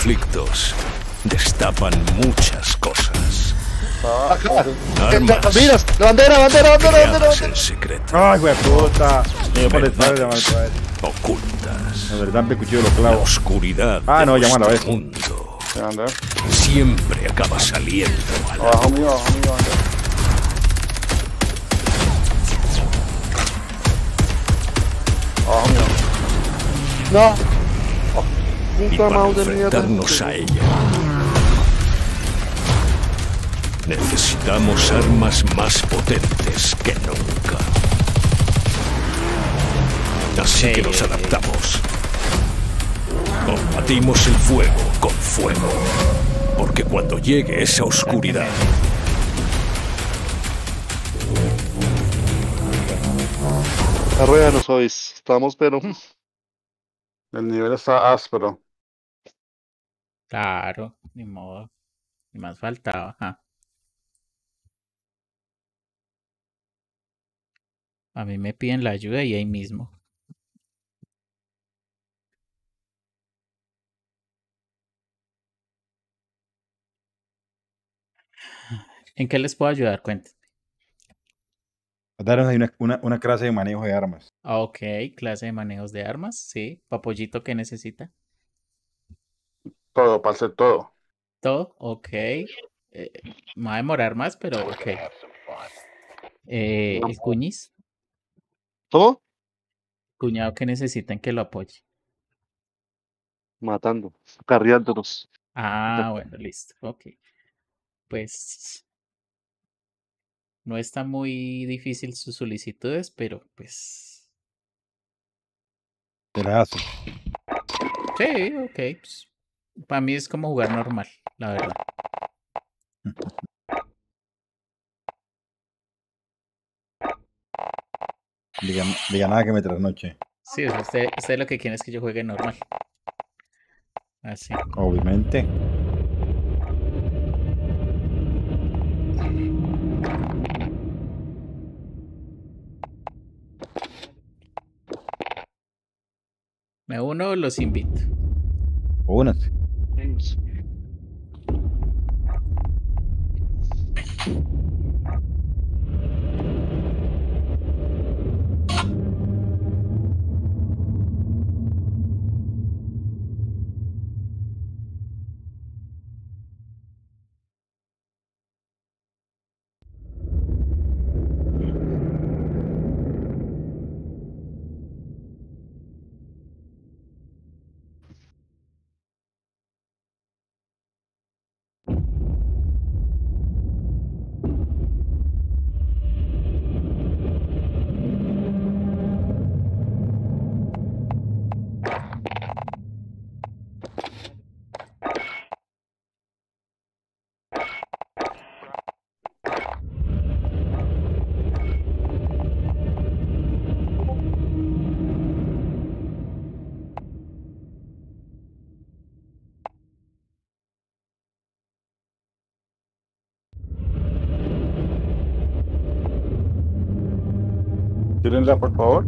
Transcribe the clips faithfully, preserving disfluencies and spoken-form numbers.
conflictos destapan muchas cosas. Ah, claro. Armas Mira, la bandera, bandera, bandera, bandera, creadas en bandera. secreto. Ay, güey, puta. Me dio por detrás de llamar Verdades otra vez. ocultas. La verdad, me cuchillo los La clavos. oscuridad Ah, de no, llama a la nuestro vez. mundo Bandera. siempre acaba saliendo a la Abajo mío, abajo mío, bandera. Abajo mío. No. Oh, y puta para mouse de mierda. enfrentarnos a ella necesitamos armas más potentes que nunca. Así que nos adaptamos. Combatimos el fuego con fuego. Porque cuando llegue esa oscuridad, La rueda no sois. Estamos, pero. El nivel está áspero. Claro, ni modo. Ni más faltaba. Ajá. A mí me piden la ayuda y ahí mismo. ¿En qué les puedo ayudar? Cuenten. Daros ahí una, una, una clase de manejo de armas. Ah, ok, clase de manejos de armas. Sí. Papollito, ¿qué necesita? Todo, para hacer todo. Todo. Ok. Eh, me va a demorar más, pero ok. Eh, el cuñis. ¿Todo? Cuñado que necesitan que lo apoye. Matando. Carriándonos. Ah, bueno, listo. Ok. Pues no está muy difícil sus solicitudes, pero pues. Te las hace. Sí, ok. Pues, para mí es como jugar normal, la verdad. Diga, diga nada que me trasnoche. Sí, o sea, usted, usted lo que quiere es que yo juegue normal. Así. Obviamente. Me uno, los invito. Únanse. Tírenla, por favor.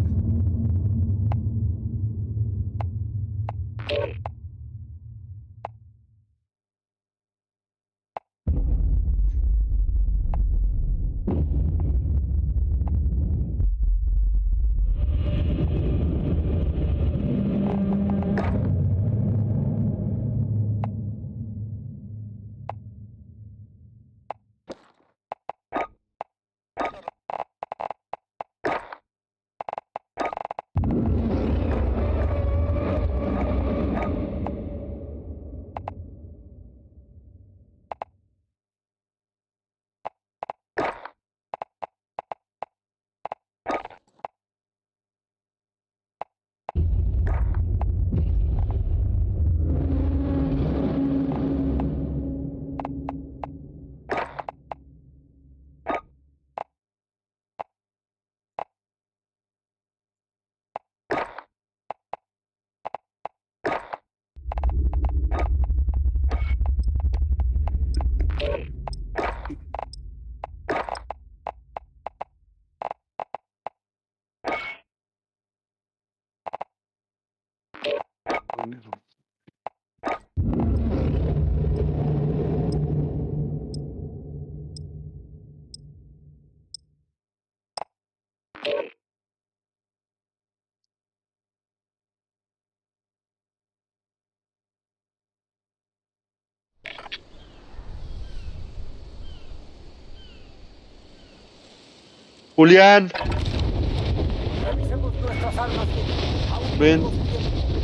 Julián, Revisemos nuestras armas. Aún ven. tenemos tiempo.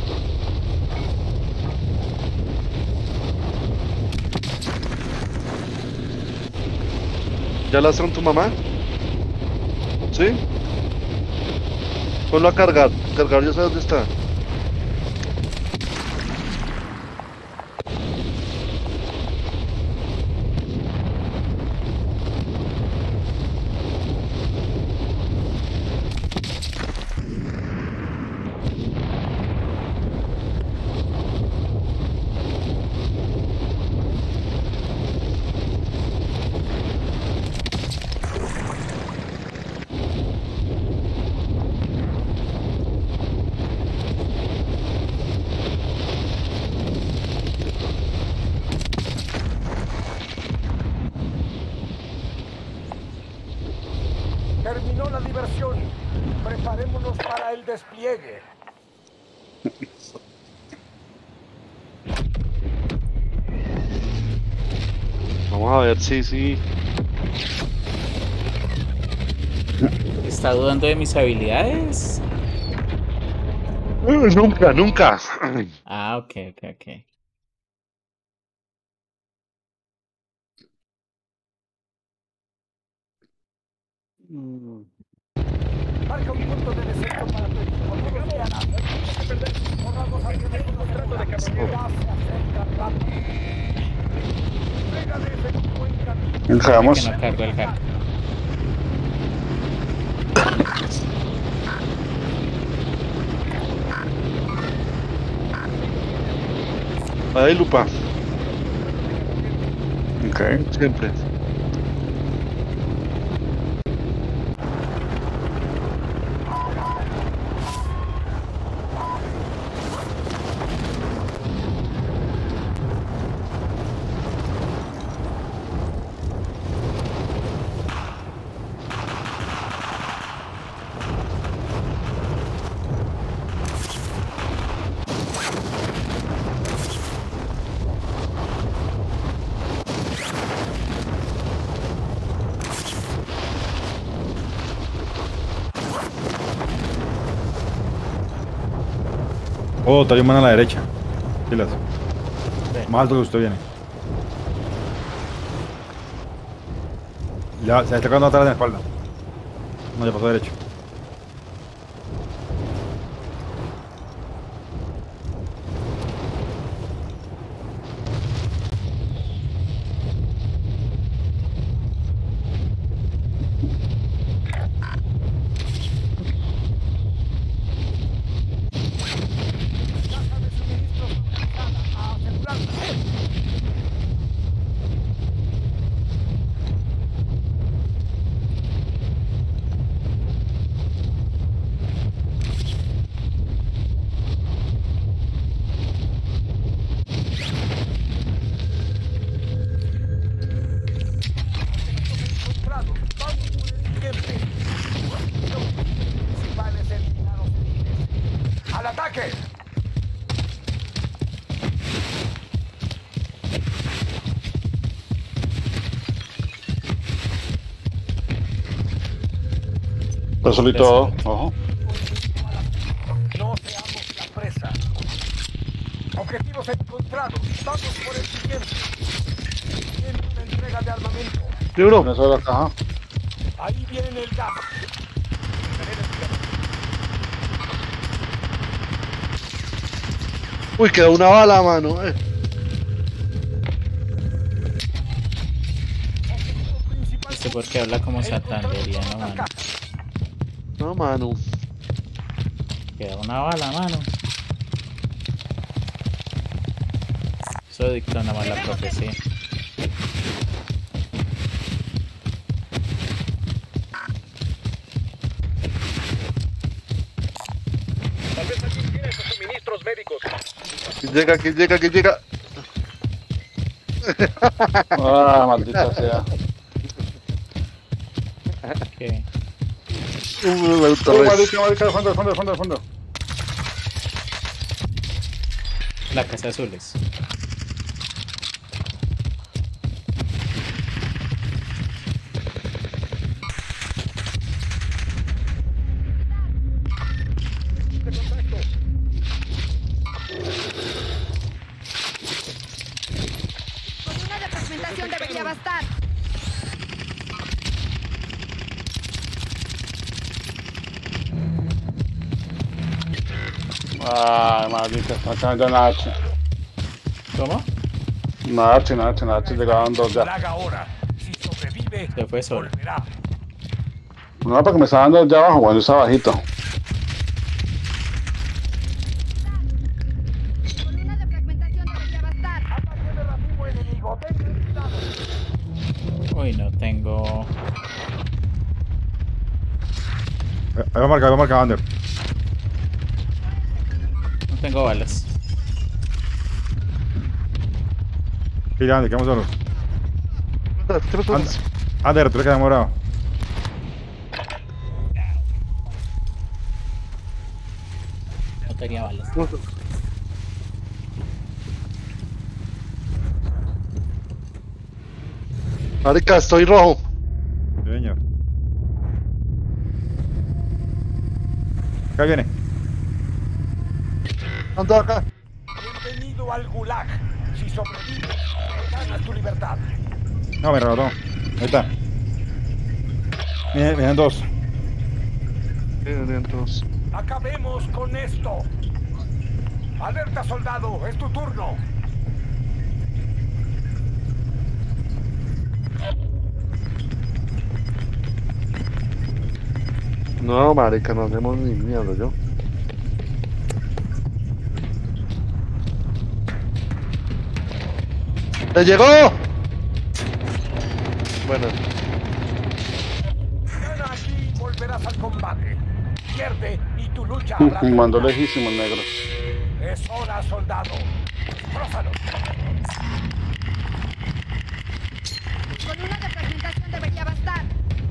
¿Ya la con tu mamá? ¿Sí? Ponlo a cargar. Cargar, ya sabes dónde está. Terminó la diversión. Preparémonos para el despliegue. Vamos a ver, sí, sí. ¿Está dudando de mis habilidades? Uh, Nunca, nunca. Ah, ok, ok, ok. Mm. Marca un punto de descenso para tu equipo. Todos vean a- Corramos hacia el contrato de caballero. Ya se acerca rápido. Entrega de efectivo en camino. Que Entramos. no cargo el hack. Ahí, Lupa. Ok. Siempre. Oh, hay un man a la derecha. Pilas. Ve. Más alto que usted viene. Ya, se está quedando atrás en la espalda. No, ya pasó derecho. Caja de suministros localizada. A asegurarla. Encontrado. Vamos por el siguiente. Los principales eliminados. ¡Al ataque! Pero solito, ojo. No seamos la presa. Objetivos encontrados. Vamos por el siguiente. Tiene una entrega de armamento. Libro. Eso de la caja. Ahí viene el gas. Uy, quedó una bala, mano. Eh. Objetivo principal. Este porque habla como santanderiano, mano. No, mano. Queda una bala, mano. Eso dictó nada más la profecía. ¿Quién llega? ¿Quién llega? ¿Quién llega? Ah, maldita sea. ¿Qué? Uh, me gusta Oh, res. marica, marica, al fondo, al fondo, al fondo, al fondo. La casa azules. fragmentación debería bastar. Ay, maldita, está cayendo Nachi. ¿Cómo? Nachi, Nachi, Nachi, llegaron dos ya. Plaga ahora. Si sobrevive, Se fue solo. volverá. No, porque me está dando ya abajo, cuando está bajito. Columna de fragmentación debería bastar. Ataque de racimo enemigo. Ten cuidado. Uy, no tengo. Eh, Ahí va marcado, ahí va marcado, Ander. No tengo balas. Pila, Ander, quedamos solos. Tres horas. Ander, tú le quedas morado. No tenía balas. Marica, estoy rojo. Sí, señor. Acá viene. Ando acá. Bienvenido al Gulag. Si sobrevives, ganas tu libertad. No, me rebotó. Ahí está. Vienen, vienen dos. Vienen dos. Acabemos con esto. Alerta, soldado. Es tu turno. No, marica, no hacemos ni miedo, yo. ¡Le llegó! Bueno, Gana aquí y volverás al combate. Pierde y tu lucha habrá mandó terminado. lejísimo el negro. Es hora, soldado. Rózalos. Columna de fragmentación debería bastar.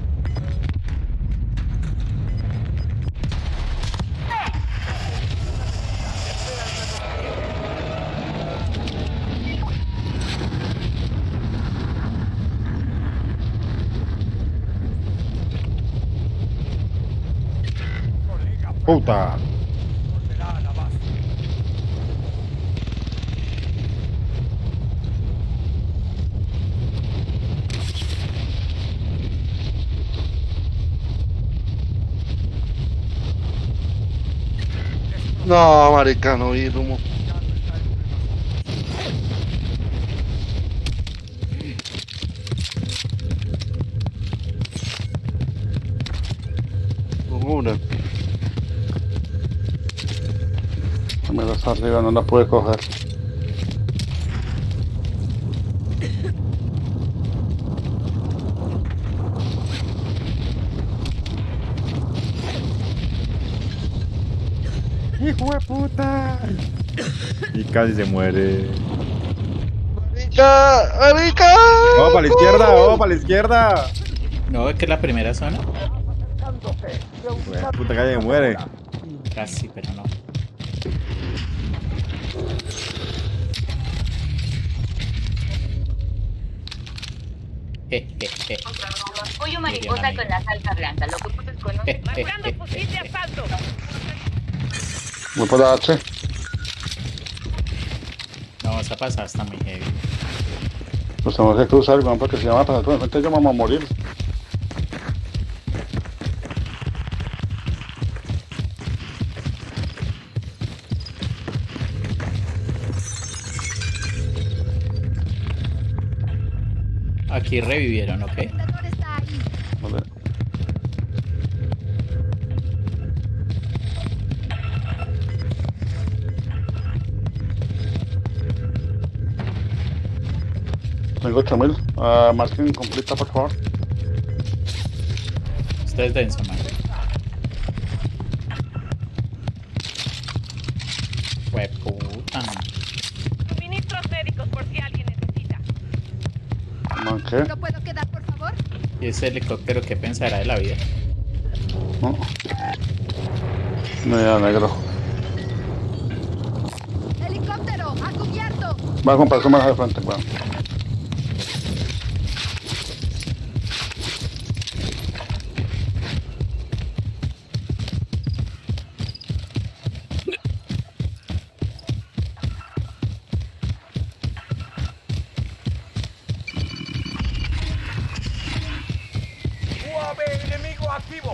Colega, Puta. volverá a la base. No, marica, no vi humo. Una. Me la está arriba, no la pude coger. ¡Hijo de puta! Y casi se muere. ¡Marica! ¡Marica! ¡Vamos para la izquierda! ¡Vamos para la izquierda! No, es que es la primera zona. Acercándose. Hijo de puta, casi se muere. Casi, pero no. Je, je, je. Pollo mariposa con la salsa blanca, lo que puedes con un... Je, je, Marcando je, fusil de je, je. asalto. Voy por la H. No, esa pasada está muy heavy. Pues tenemos que cruzar, weón, porque si vamos a pasar por enfrente, yo vamos a morir. Aquí revivieron, ¿ok? El dictador está ahí. Vale. Tengo ocho mil. Uh, marquen completa, por favor. Esto es denso, man. Fue puta. Suministros médicos por si alguien necesita. Manqué. ¿No puedo quedar, por favor? ¿Y ese helicóptero qué pensará de la vida? No. No, ya, negro. ¡Helicóptero! ¡A cubierto! Va a comprar su más de frente, weón. enemigo activo.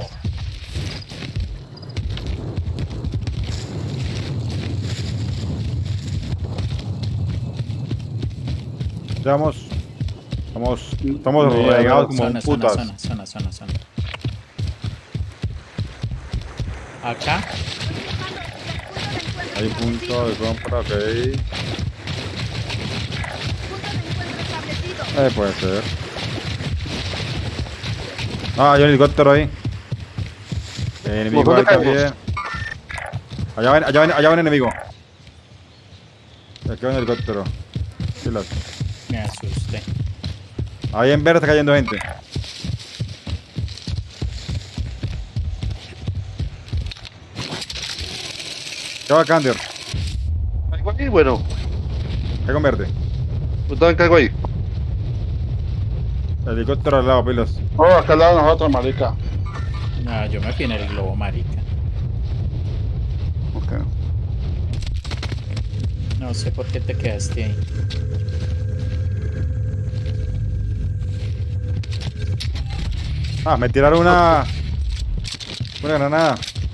Ya vamos. Estamos, estamos regados como Zona, zona, putas. zona, zona, zona, zona. Acá. Estoy buscando Hay el punto de encuentro punto de compra, ok. Punto de encuentro establecido. Eh, puede ser. Ah, hay un helicóptero ahí. El enemigo ¿Por ahí dónde caemos? también. Allá ven, allá ven, allá ven enemigo. Aquí va un helicóptero. Sí, las- Me asusté. Ahí en verde está cayendo gente. ¿Qué va, Kander? ¿Caigo ahí? Bueno, Caigo en verde. yo también caigo ahí. El helicóptero al lado, pilos. Oh, acá al lado de nosotros, marica. No, yo me fui en el globo, marica. Ok. No sé por qué te quedaste ahí. Ah, me tiraron una... Una granada.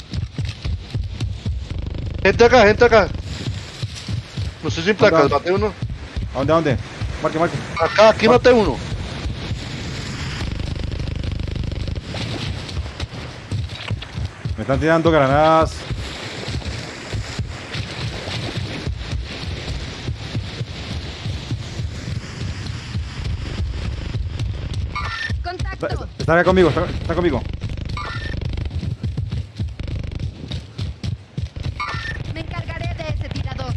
Gente acá, gente acá. No sé sin placas, ¿Dónde? maté uno. ¿A dónde, a dónde? Marque, marque. Acá, aquí maté uno. Me están tirando granadas. Contacto. Está- Están acá conmigo, están, están conmigo. Me encargaré de ese tirador.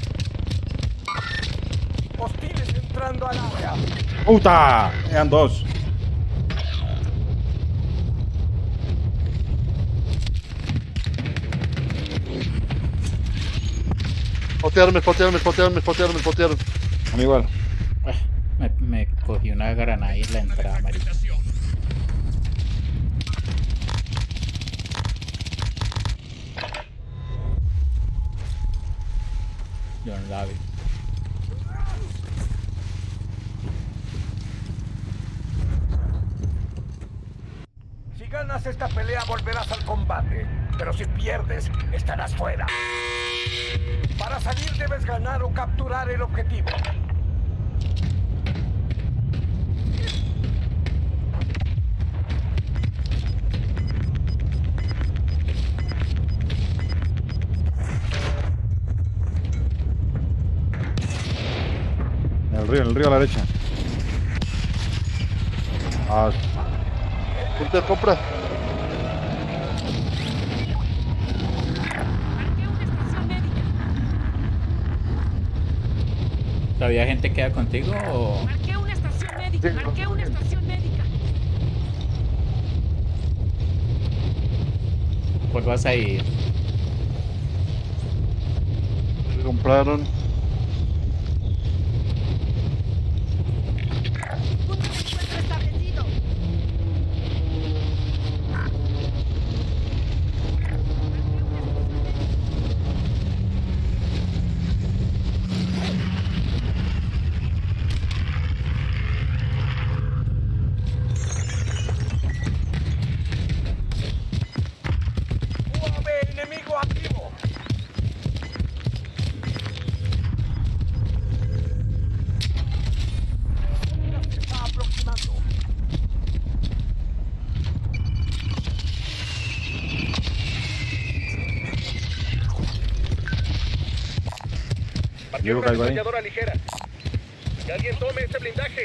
Hostiles entrando al área. ¡Puta! Eran dos. Fotearme, fotearme, fotearme, fotearme, fotearme. A mí igual. Ah, Me, me cogí una granada ahí en la entrada, marica. Yo no la vi. Si ganas esta pelea volverás al combate, pero si pierdes estarás fuera. Para salir debes ganar o capturar el objetivo. En el río, en el río a la derecha. Ah, Punto de compra. ¿Todavía gente queda contigo o...? Marqué una estación médica, Sí, marqué una estación médica. ¿Cuál vas a ir? Me compraron. Punto de encuentro establecido. U A V enemigo activo. Se está aproximando. Diego caigo ahí. ligera. Que alguien tome este blindaje.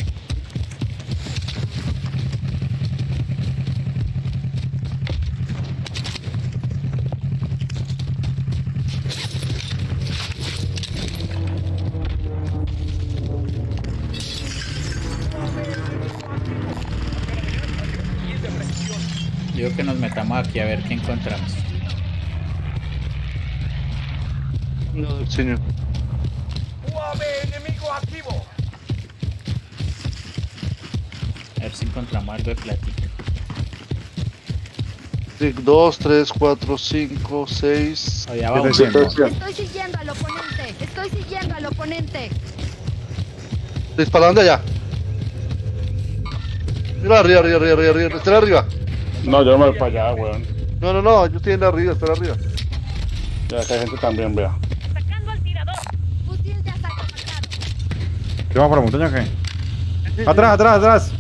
Digo que nos metamos aquí a ver qué encontramos. No, señor. U A V enemigo activo. A ver si encontramos algo de plática. Sí, dos, tres, cuatro, cinco, seis. Allá va ¿Qué uno. te siento? Estoy siguiendo al oponente. Estoy siguiendo al oponente. Disparando allá. Mira arriba, arriba, arriba, arriba, arriba. Está arriba. No, yo no me voy para allá, weón. No, no, no, yo estoy en arriba, estoy arriba. Ya que hay gente también, vea. Atacando al tirador. Fusil de asalto marcado. ¿Qué vamos por la montaña o qué? Atrás, atrás, atrás.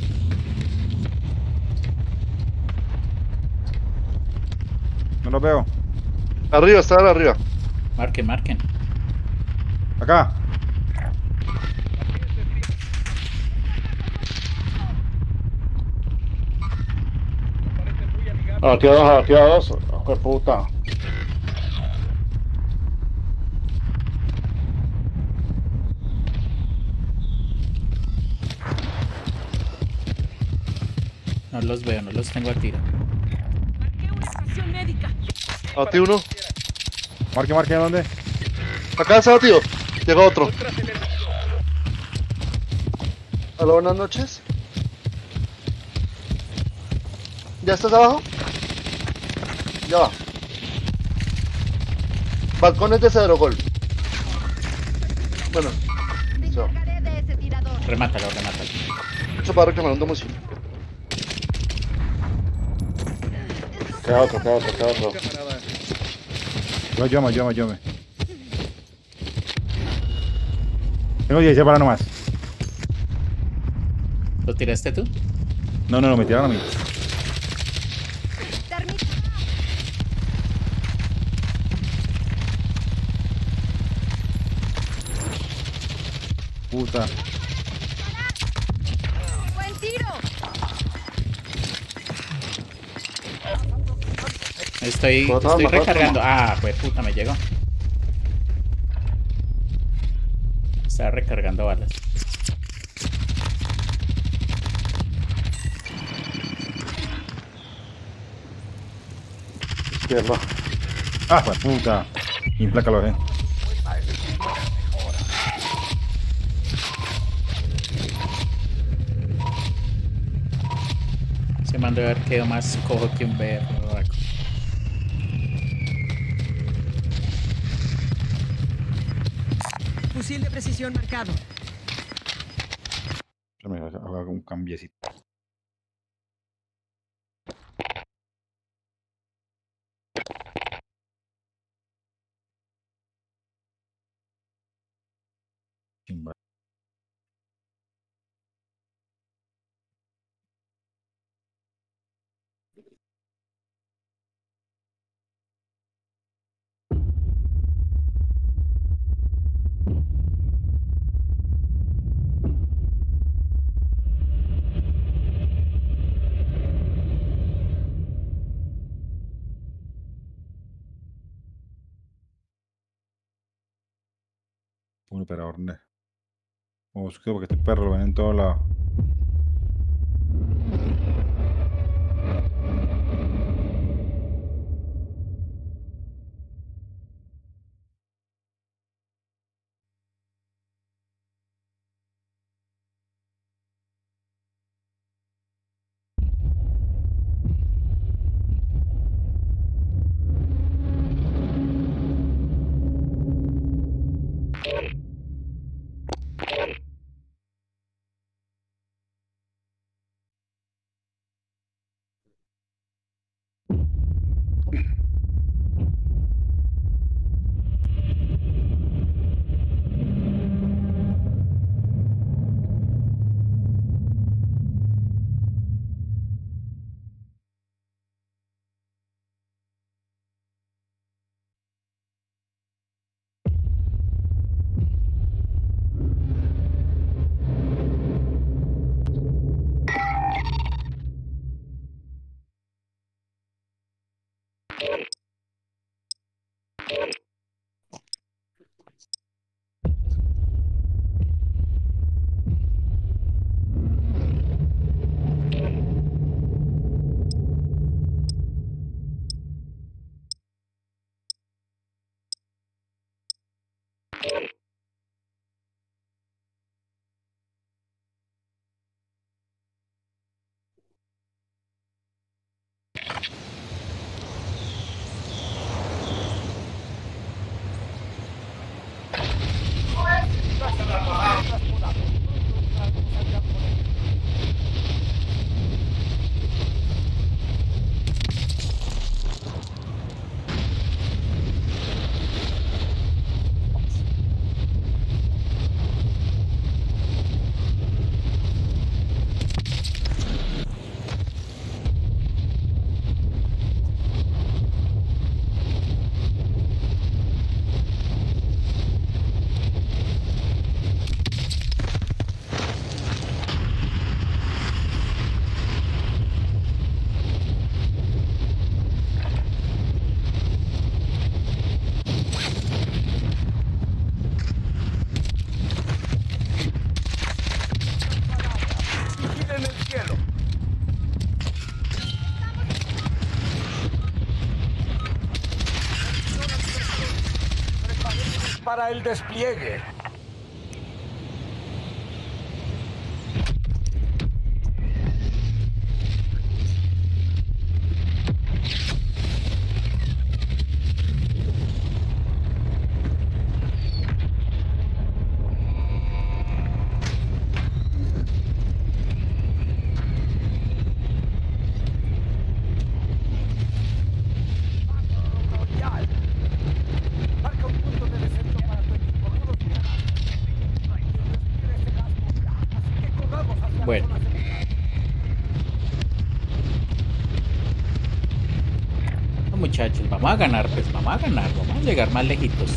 No lo veo. Arriba, está arriba. Marquen, marquen. Acá. Aquí a dos, aquí a dos. ¡Qué puta! No los veo, no los tengo a tiro. Marqué una estación médica. A ti uno. Marque, marque, ¿dónde? Acá está, tío. Llega otro. Hola, buenas noches. ¿Ya estás abajo? Ya va. Balcones de cedro, gol. Bueno, Me Chao. encargaré de ese tirador. Remátalo, remátalo. eso para reclamar un domicilio. Queda otro, queda otro, queda otro. Yo, yo, me, yo, me, yo. me. Tengo dieciséis para nomás. ¿Lo tiraste tú? No, no, no, me tiraron a mí. Termita. Puta. Buen tiro. Estoy, Mataron, estoy mataron. recargando. Ah, pues puta, me llegó. Estaba recargando balas. Izquierda. Ah, pues puta. Implácalo, eh. Se mandó a ver quedó más cojo que un perro o algo. Fusil de precisión marcado. Me hago un cambiecito. Chimba. Un operador, ¿no? Busco porque este perro lo ven en todos lados. el despliegue. Marca un punto de descenso para tu equipo. Todos llegan. Respira ese gas ya. Así que corramos hacia Bueno. la zona central. No, muchachos, vamos a ganar, pues vamos a ganar, vamos a llegar más lejitos.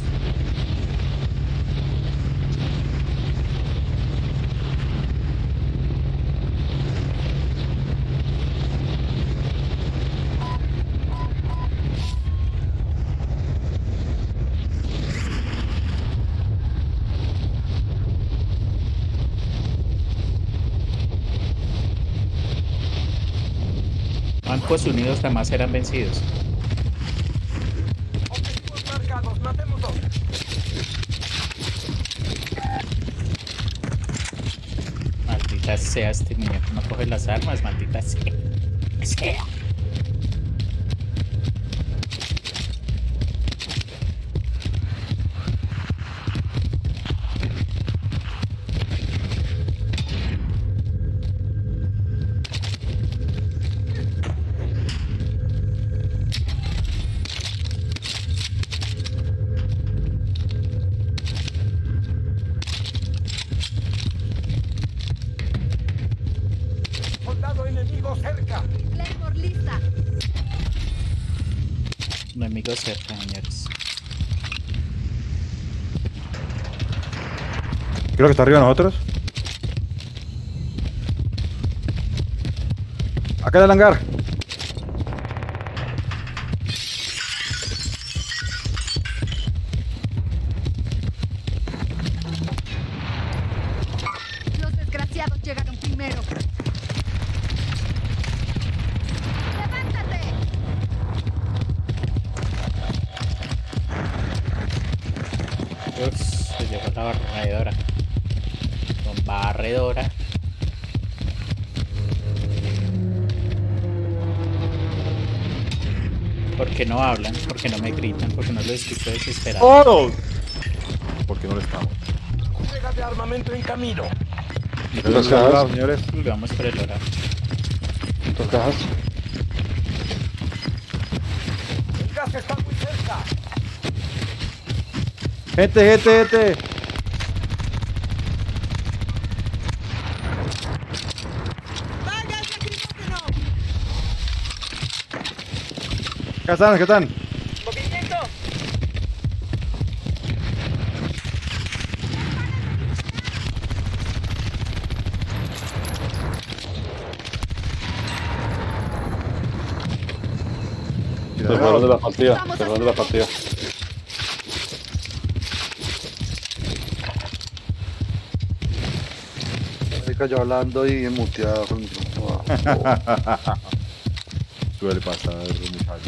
Bancos unidos jamás serán vencidos. Objetivos marcados. Matémoslos. Maldita sea, este muñeco no coge las armas, maldita sea. sea. Soldado enemigo cerca. Claymore lista. Enemigos cerca, señores. Creo que está arriba de nosotros. Acá en el hangar. Los desgraciados llegaron primero. ¡Levántate! Ups, se llegó la barredora. Con barredora. ¿Por qué no hablan? ¿Por qué no me gritan? ¿Por qué no lo escucho desesperado? ¡Oh! Porque no le estamos. Entrega de armamento en camino. Las cajas. Señores. Vamos por el hora. Las cajas. El gas está muy cerca. Gente, gente, gente. ¡Vaya, lacrimógeno! Acá están, acá están. ¡Movimiento! Se fueron de la partida. Vamos Se a fueron de la partida. Se cayó hablando y muteado con el micrófono. Suele pasar, muchachos.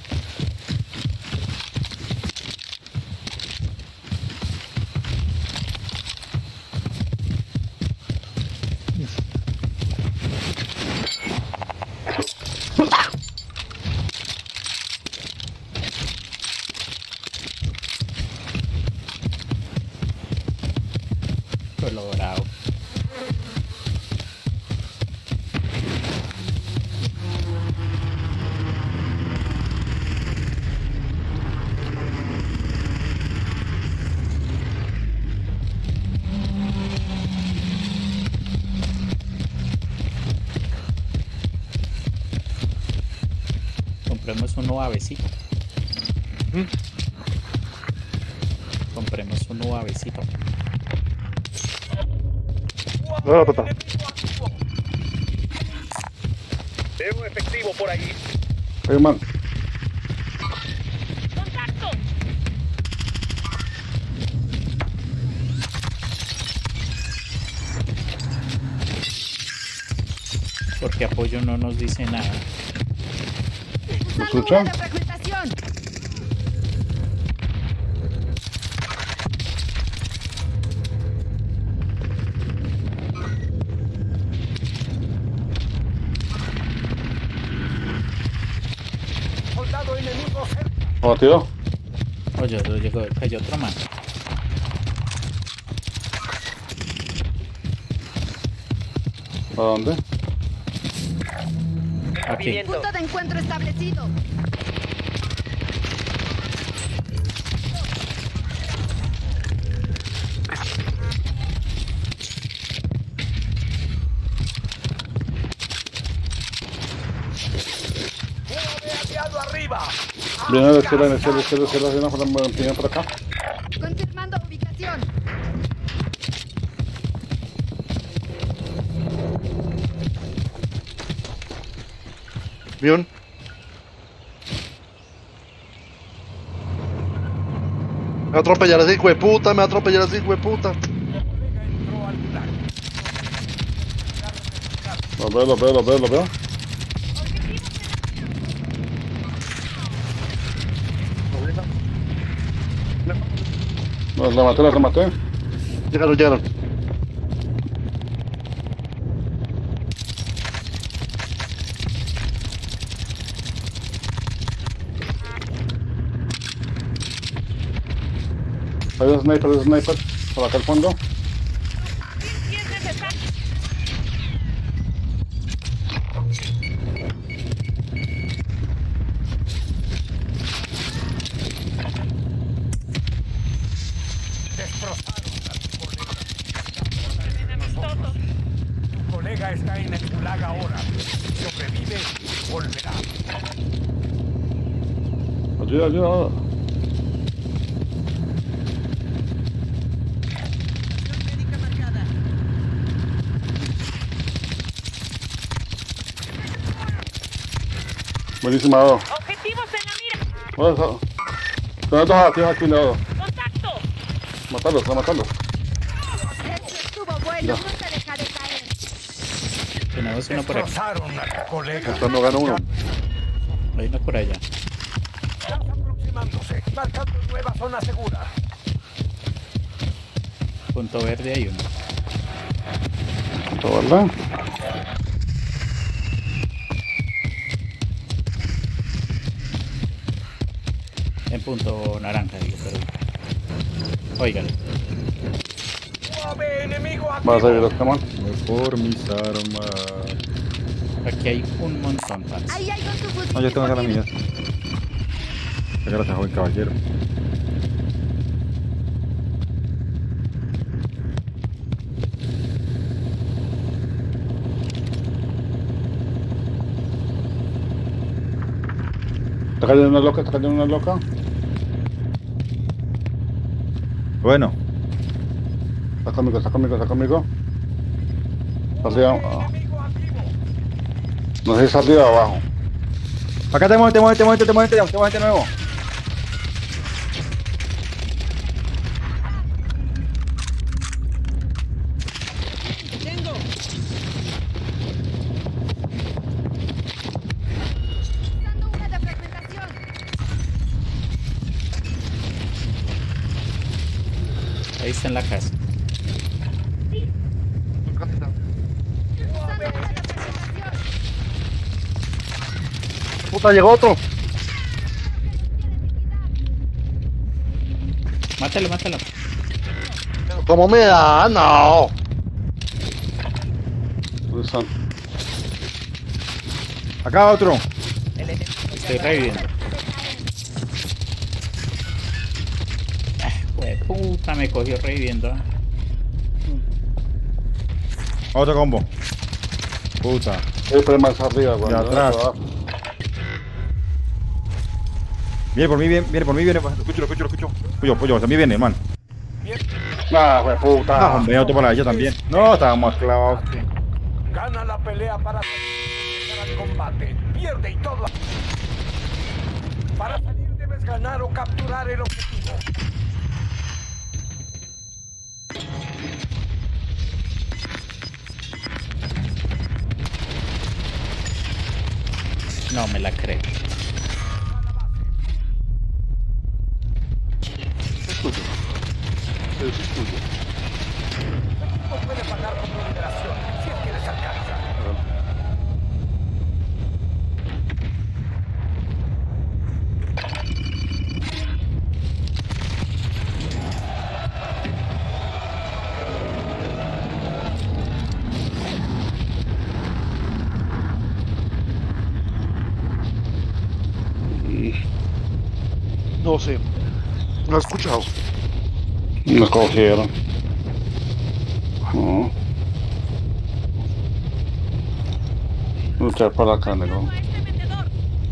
Colorado. Compremos un suavecito. Compremos un suavecito. No, papá. Veo efectivo por ahí. Hey, man. ¡Contacto! Porque apoyo no nos dice nada. ¿Me escuchan? de fragmentación. ¿Combatido? Oye, lo llegó, cayó otro man. ¿A dónde? Aquí. Movimiento. Punto de encuentro establecido. aliado arriba. Viene a decir, a decir, a decir, a decir, a decir, a decir, por acá. Confirmando ubicación. Bien. Me va a atropellar ese hijo de puta, me va a atropellar ese hijo de puta. Lo veo, lo veo, lo veo, lo veo. Los rematé, los rematé. Llegaron, llegaron. Hay un sniper, hay un sniper. Por acá al fondo. Tu colega está en el gulag ahora. Si sobrevive, volverá. Ayuda, ayuda. Médica marcada. Buenísima, Dodo. Objetivos en la mira. Bueno, eso. Tengo dos activos aquí, Dodo. Contacto. Matarlos, a matarlos. Esto estuvo bueno. Nunca deja de caer. Tenemos uno por aquí. Destrozaron a tu colega. Esta no gana uno. Hay uno por allá. Están aproximándose, marcando nueva zona segura. Punto verde hay uno. ¿Todo verdad? En punto naranja, digo, perdón. Oigan, Suave, enemigo Vas a activo. seguir los camón. Voy por mis armas. aquí hay un montón, parce. Ahí hay dos subfusiles. No, yo tengo las mías. Gracias, joven caballero. Está cayendo una loca, está cayendo una loca. Bueno, Está conmigo, está conmigo, está conmigo. Está arriba. ah. Enemigo activo. No sé si está arriba o abajo. acá te mueves, te mueves, te mueves, te mueves, te mueves, te mueves de nuevo. Tengo. Usando una de fragmentación. Ahí está en la casa. Usando una de fragmentación. Puta, llegó otro. Mátalo, mátalo. ¿Cómo me da? No. ¿Dónde están? Acá otro. Estoy reviviendo. Ah, jue puta, me cogió reviviendo. Otro combo. Puta. Siempre más arriba, güey. De atrás. Viene por mí, viene, viene por mí, viene. Lo escucho, lo escucho, lo escucho. Pollo, pollo, también viene, man. Ah, güey, Ah, puta. hombre, otro por allá también. No, estábamos clavados. Gana la pelea para salir al combate. Pierde y todo. Para salir debes ganar o capturar el objetivo. No me la creo. Es tuyo. Eso es tuyo. No puede pagar por tu liberación si es que les alcanza. No sé. No he escuchado. Nos cogieron. No. Luchar para acá, negro. A este vendedor.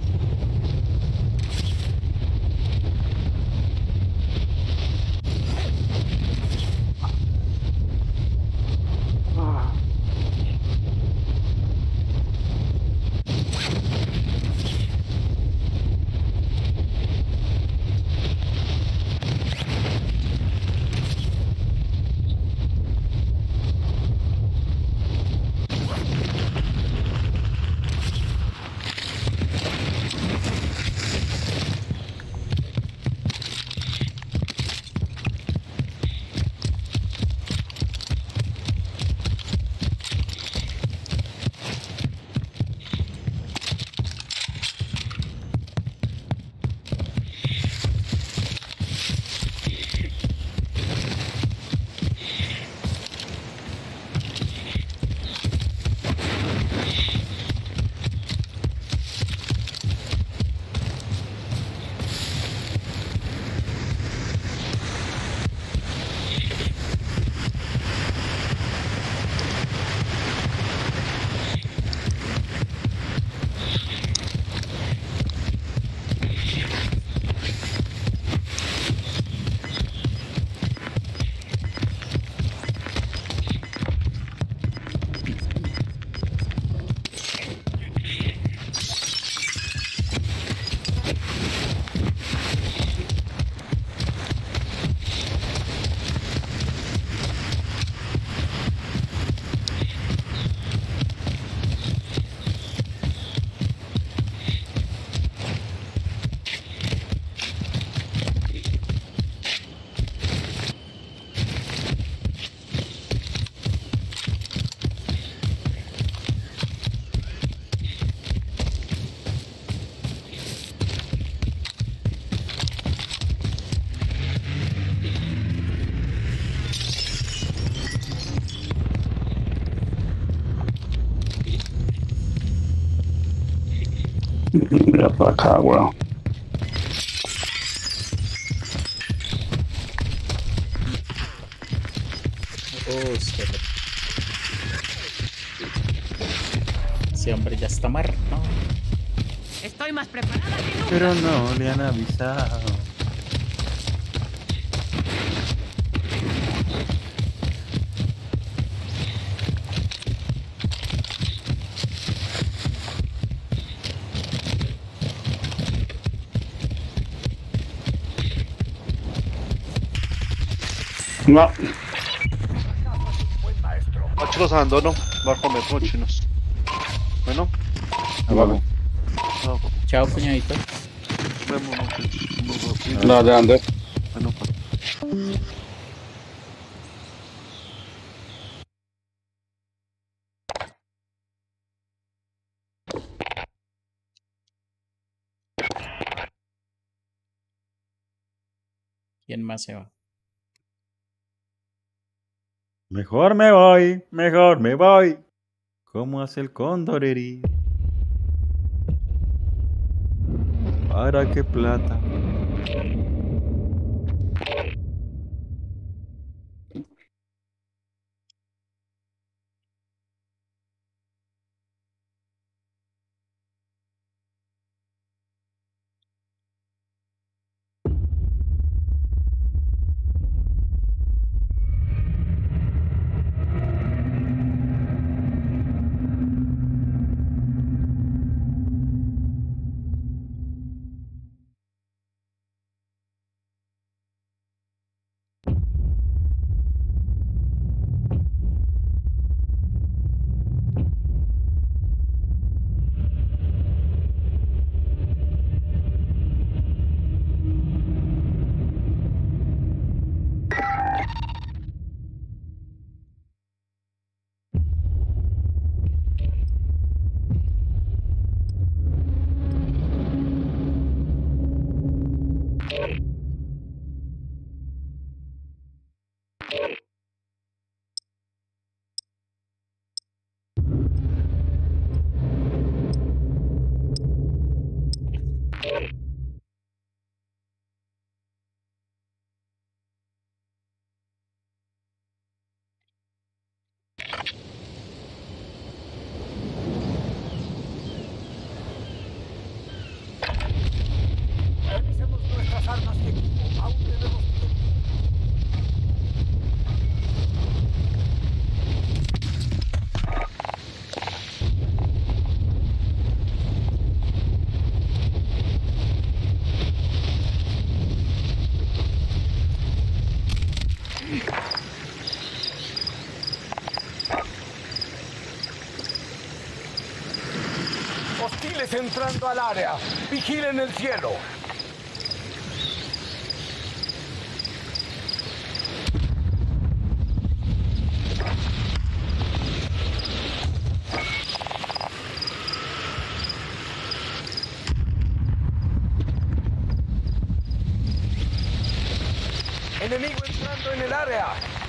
Mira para acá, weón. Oh, espera. Ese hombre ya está muerto. Estoy más preparada que nunca. Pero no le han avisado. No. Ah, chicos, abandono. Va a comer con chinos. Bueno. Vale. No, Chao, cuñadito. vemos. Dale, Andrés. Bueno, pues. ¿Quién más se va? Mejor me voy, mejor me voy. ¿Cómo hace el cóndor herido? ¿Para qué plata? Hostiles entrando al área. Vigilen el cielo. Enemigo entrando en el área.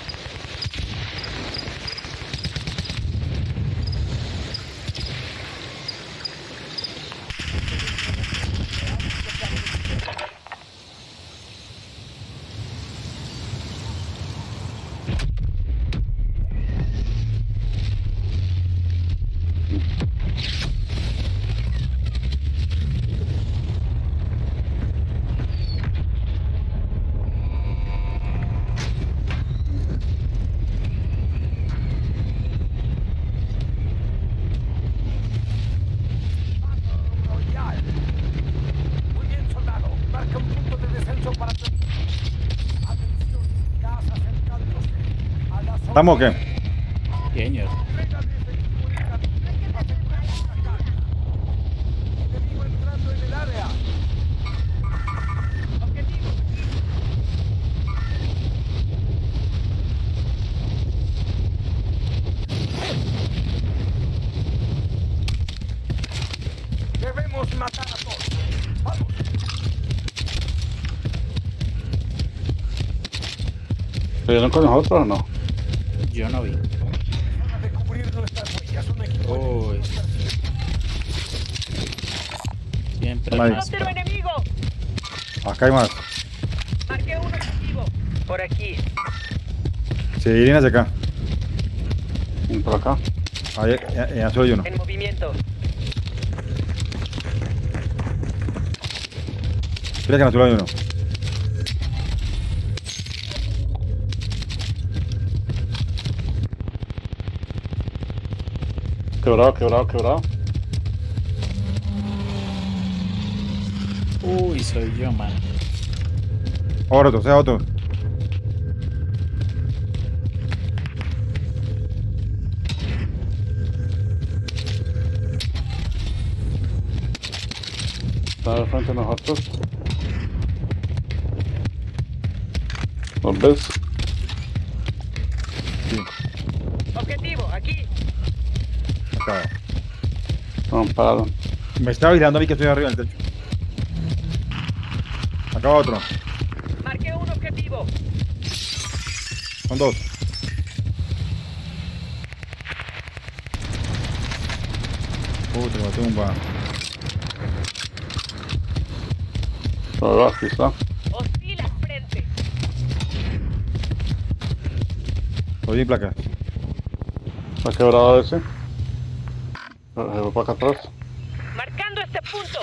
¿Estamos o qué? Bien, señor. Enemigo entrando en el área. Objetivo. Debemos matar a todos. Vamos. ¿Vieron con nosotros o no? Yo no vi. Van a descubrir nuestras huellas. Un equipo Uy. Siempre Toma ahí. más. ¡Helicóptero enemigo! Acá hay más. Marqué un objetivo. Por aquí. Sí, vienen hacia acá. Y por acá. Ahí, ya, ya solo hay uno. En movimiento. Mira que no solo hay uno. Quebrado, quebrado, quebrado. Uy, soy yo, man. Otro, sea otro. Está de frente a nosotros. ¿Los ves? Sí, Objetivo, aquí. acá. No, parado. Me está vigilando a mí que estoy arriba del techo. Acá va otro. Marqué un objetivo. Son dos. Uy, te maté un va. Lo veo, aquí está. Hostil al frente. Estoy sin placas. Está quebrado ese. Se va para acá atrás. Marcando este punto.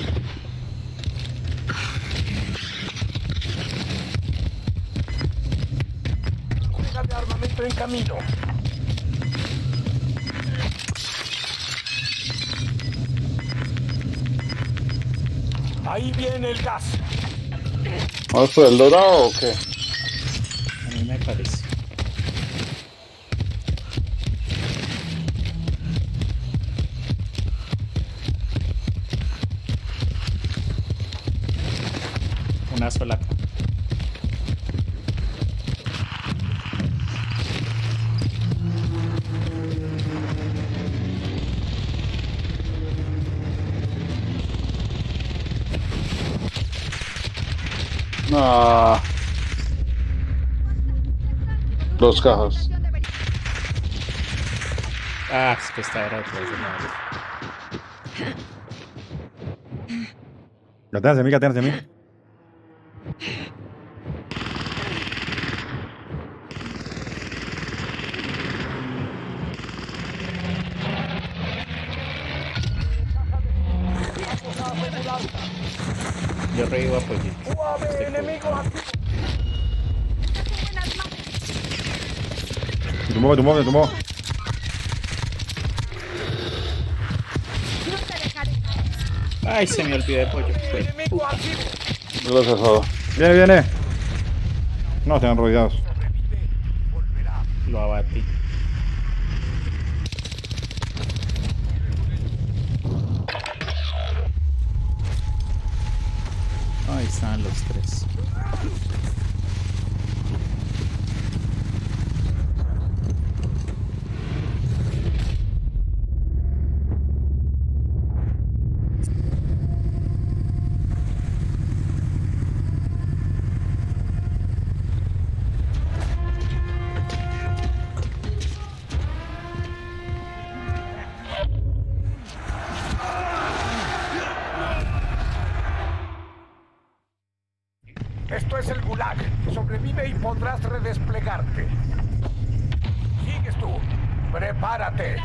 Carga de armamento en camino. Ahí viene el gas. ¿Vamos por el dorado o qué? A mí me parece. Una sola. Ah. Dos cajas. Ah, es que esta era otra vez de nuevo. Caténse a mí, caténse a mí. Yo revivo a Pollito. U A V enemigo activo. Me tumbó, me tumbó, me tumbó. No te dejaré. Ay, se me olvidó de Pollo. Fue Enemigo activo. Gracias, Oda. Viene, viene. No, están rodeados. Lo abatí. Sobrevive y podrás redesplegarte. Sigues tú. Prepárate.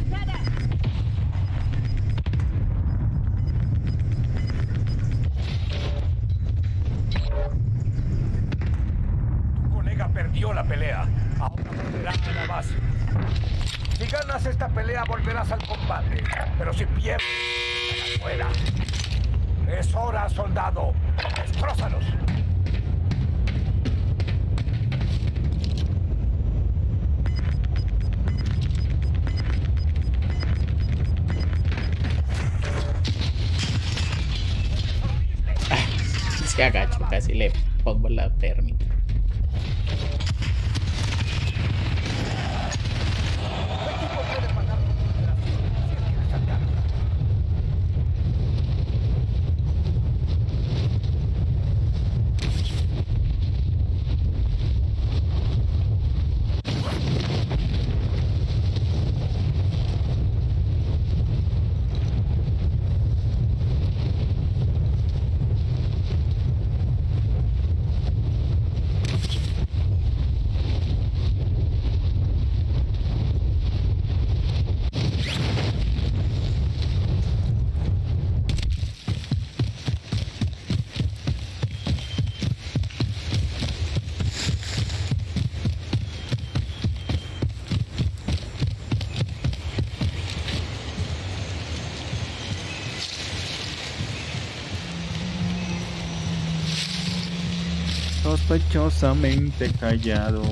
Tu colega perdió la pelea. Ahora volverá a la base. Si ganas esta pelea, volverás al combate. Pero si pierdes, fuera. Es hora, soldado. Destrózalos. Se agacho, casi le pongo la térmica. Sospechosamente callado.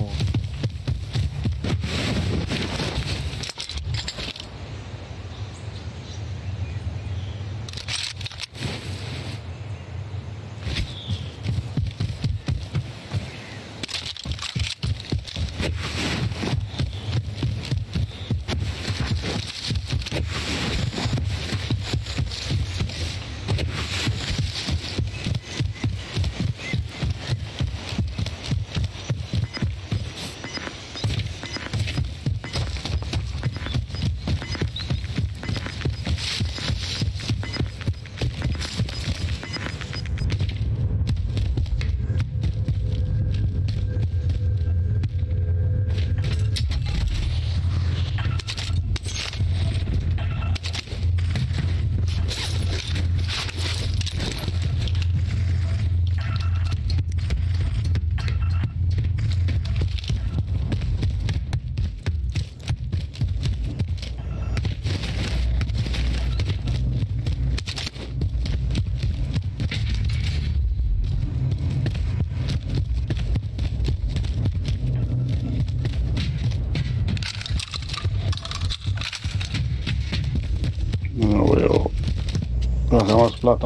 No veo. Hagamos plata.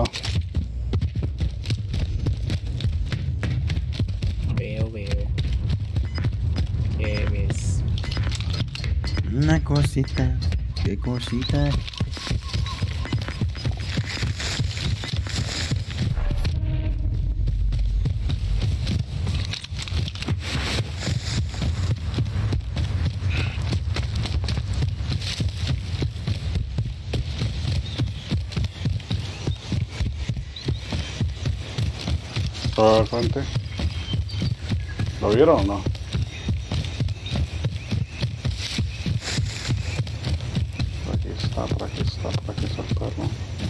Veo, veo. ¿Qué ves? Una cosita. ¿Qué cosita? Todo al frente. ¿Lo vieron o no? Por aquí está, por aquí está, por aquí está el perro.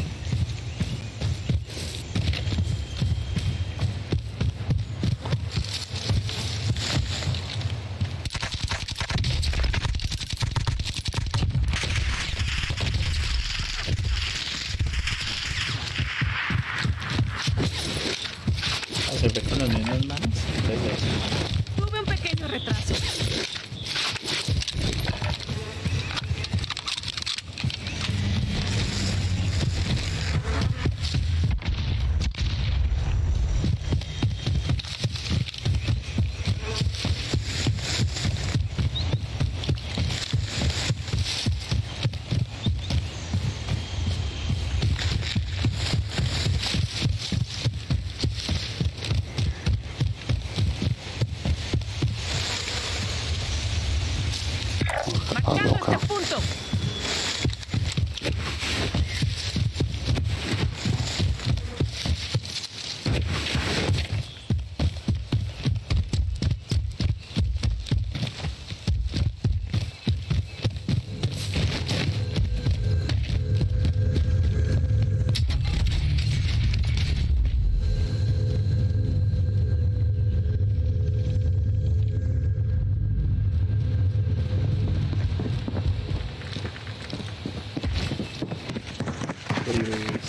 Se ve con los mismos manos. Tuve un pequeño retraso.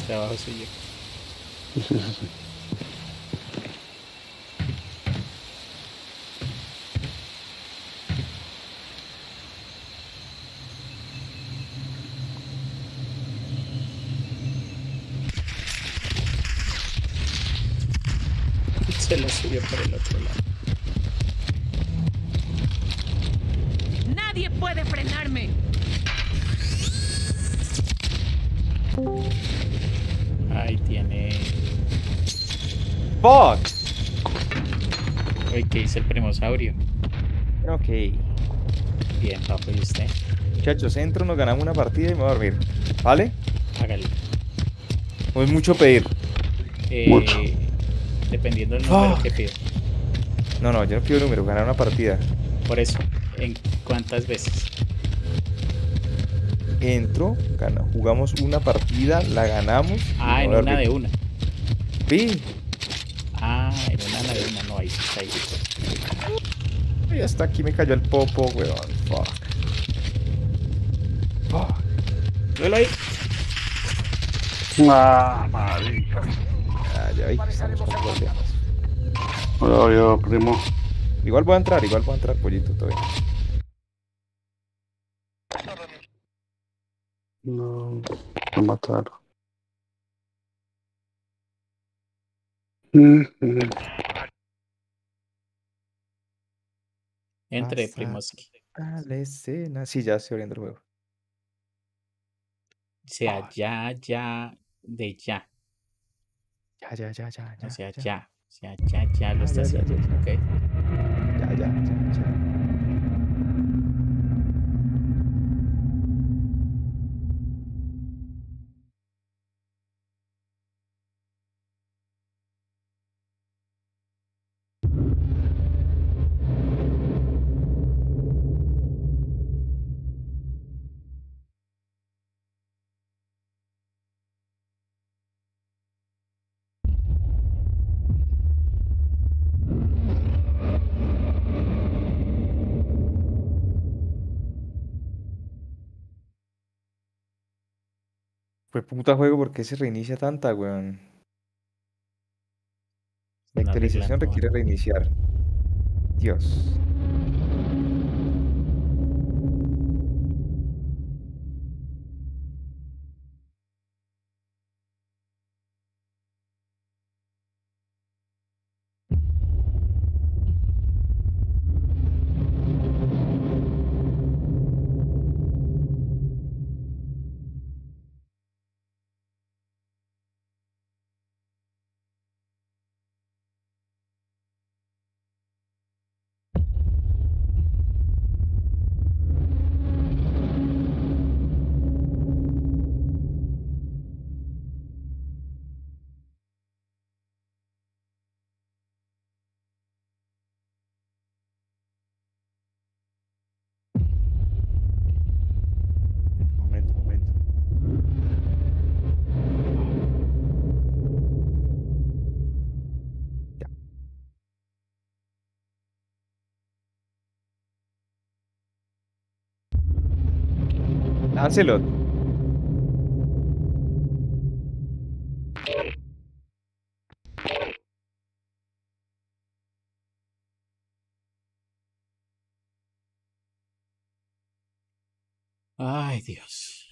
este abajo suyo. Sí, sí, sí, sí. Se lo subió por el otro lado. Nadie puede frenarme. Ahí tiene. ¡Fuck! Uy, ¿qué dice el primosaurio? Ok. Bien, papo, ¿y usted? Muchachos, entro, nos ganamos una partida y me voy a dormir. ¿Vale? Hágale. No es mucho pedir. Eh, Mucho. Dependiendo del número Fuck. que pida. No, no, yo no quiero número, ganar una partida. Por eso, ¿en cuántas veces? Entro, gana, jugamos una partida, la ganamos. y Ah, me en voy a una de dormir. una. Sí. Ah, en una de una, no, ahí está ahí. Ay, hasta aquí me cayó el popo, weón. Fuck. Fuck. Velo ahí. Ah, marica. Ay, ay, estamos con problemas. Hola, yo, primo. Igual voy a entrar, igual voy a entrar, pollito, todavía. No, me mataron. Mm, mm. Entre, Pasa Primoski. a la escena. Sí, ya estoy abriendo el juego. O sea, ya, ya, de ya. Ya, ya, ya, ya, O ya. sea, ya. ya. O sea, ya, ya lo Ah, está ya, ya, haciendo. ya, ya. Ok. Ya, ya, ya, ya. Fue puta juego, ¿por qué se reinicia tanta, weón? La Están actualización arreglando requiere algo. reiniciar. Dios. Momento, momento. Ya. Lancelot. Ay, Dios.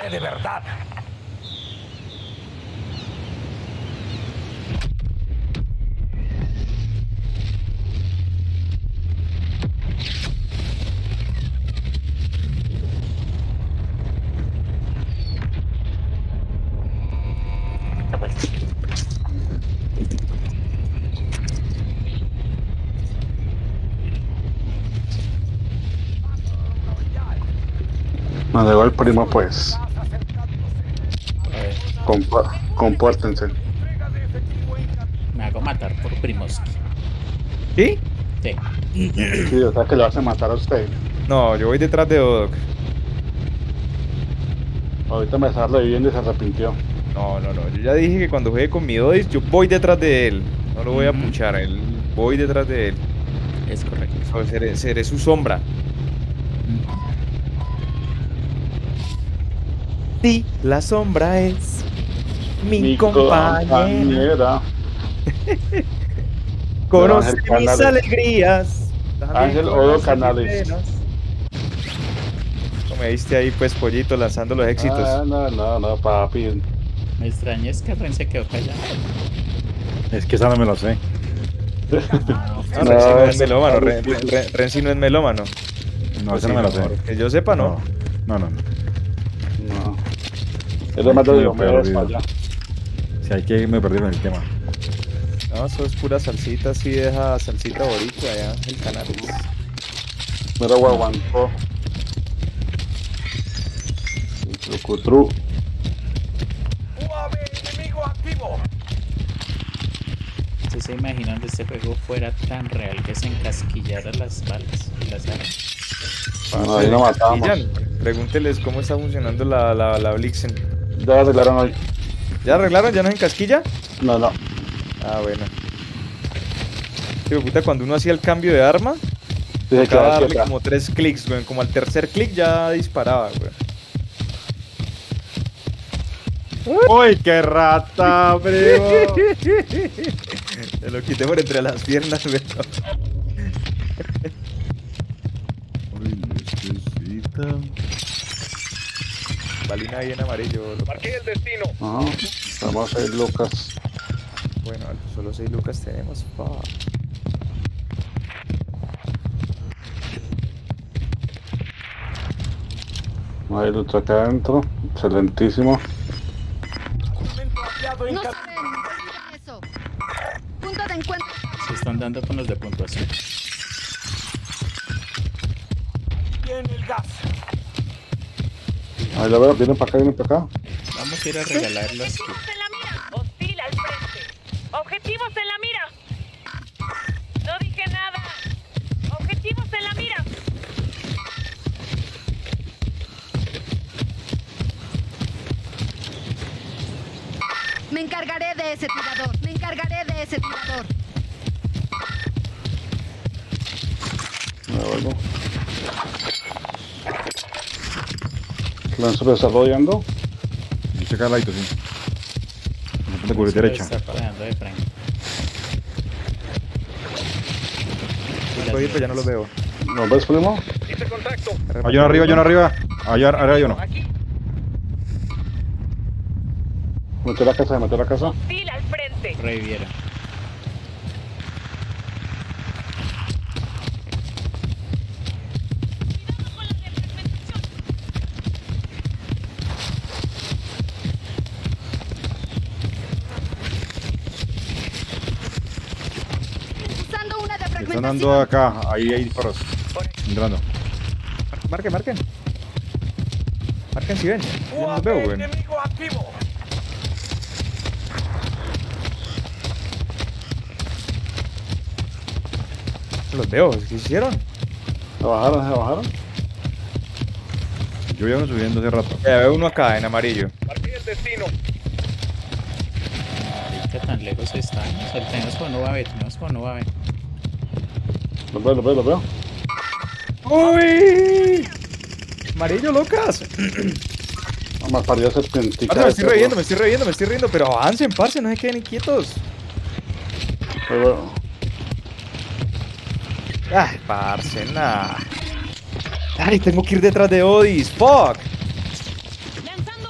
combate de verdad. Nos llegó el primo, pues. A ver, Compa- compórtense. me hago matar por Primoski. ¿Sí? Sí. Sí, o sea que lo hace matar a usted. No, yo voy detrás de Odok. Ahorita me estaba reviviendo y se arrepintió. No, no, no. Yo ya dije que cuando juegue con mi Odis, yo voy detrás de él. No lo voy a Ujú. puchar, él. Voy detrás de él. Es correcto. So, seré, seré su sombra. Sí, la sombra es mi, compañera. compañera. Conoce Ángel mis Canales. alegrías. también Ángel Odo conoce mis Canales. penas. Como me viste ahí, pues, pollito, lanzando los éxitos. Ah, no, no, no, papi. Me extraña es que Ren se quedó callado. Es que esa no me lo sé. No, No, Renzi no es ese melómano. está Ren- difícil. Ren- Renzi no es melómano. No, Pues esa no sí, me la sé. Que yo sepa, no. No, no, no. No. Es lo más de Me lo perdí. menos para allá. Si hay que me perdí en el tema. No, eso es pura salsita, sí, deja salsita boricua allá, el canal. Mira, guaguancó. Trucutru. U A V enemigo activo. ¿Ustedes se imaginan que este juego fuera tan real que se encasquillaran las balas y las armas? No, ahí lo matamos. Ian, pregúnteles cómo está funcionando la, la, la Blixen. Ya la arreglaron hoy. ¿Ya arreglaron? ¿Ya no se encasquilla? No, no. Ah, bueno. Tío, puta, cuando uno hacía el cambio de arma, Sí, se acaba de queda darle quieta. como tres clics, güey. Como al tercer clic ya disparaba, güey. ¡Uy, qué rata, primo! Se lo quité por entre las piernas, güey. Balina bien amarillo. Lo- Marqué el destino. Ajá. Vamos a ir, Lucas. Bueno, solo seis lucas tenemos. Fuck. Ahí lo acá adentro. Excelentísimo. Elemento aliado en No se camino. ven, olviden eso. Punto de encuentro. Se están dando con los de puntuación. Viene el gas. Ahí lo veo. Vienen para acá, vienen para acá. Vamos a ir a regalarlas. Objetivos en la mira. Hostil al frente. Objetivos en la mira. No dije nada. Objetivos en la mira. Me encargaré de ese tirador. Me encargaré de ese tirador. Me vuelvo. Lanzo desarrollando. Y checa el ladito, sí. De cubrir derecha. Está rodeando de Frank. Oye, pues ya no lo veo. ¿Nos ves, primo? Hice contacto. Hay uno arriba, hay uno arriba. Allá, arriba hay uno. Aquí. Metió la casa, metió la casa. Hostil al frente. Revivieron. Usando una de Están fragmentación. dando acá. Ahí hay disparos. Entrando. Marquen, marquen. Marquen si ven. Yo U no A los veo, V güey. enemigo activo. No los veo. ¿Qué hicieron? ¿Se bajaron? ¿Se bajaron? Yo ya uno subiendo hace rato. Ya veo uno acá en amarillo. Marqué el destino. Ahorita tan lejos están. O sea, tenemos con U A V, tenemos con U A V. Los veo, los veo, los veo. ¡Uy! Amarillo, locas. Vamos, parió serpentica. Parce, me estoy reviendo, me estoy reviendo, me estoy riendo, pero avancen, parce, no se queden inquietos. Ahí veo. Ay, parce, nah. Ay, tengo que ir detrás de Odis, fuck. Lanzando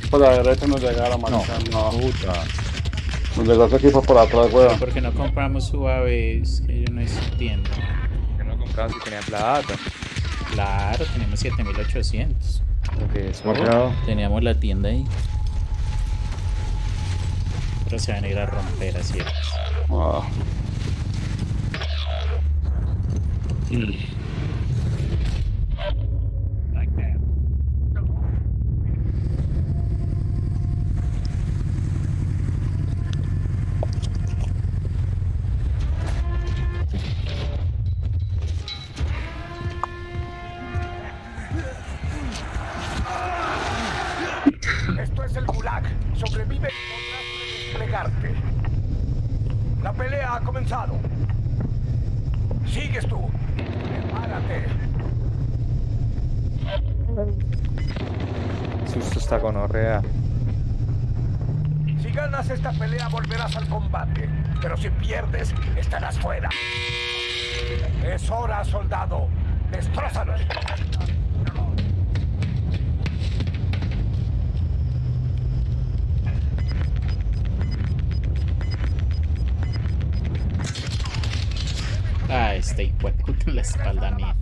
por la derecha nos llegaron, marica. No, No. puta. Nos llegó ese equipo por atrás, weón. ¿Por qué no compramos su ave? Es que yo no es su tienda. Que no compraban si tenían plata. Claro, tenemos siete mil ochocientos. Lo que es. Marcado. Teníamos la tienda ahí. Pero se van a ir a romper así. Ah. Esto es el Gulag. Sobrevive y podrás desplegarte. La pelea ha comenzado. Sigues tú. Prepárate. Susto está con orrea. Si ganas esta pelea volverás al combate. Pero si pierdes, estarás fuera. Es hora, soldado. Destrózalos. Ah, este hijo de puta en la espalda mía.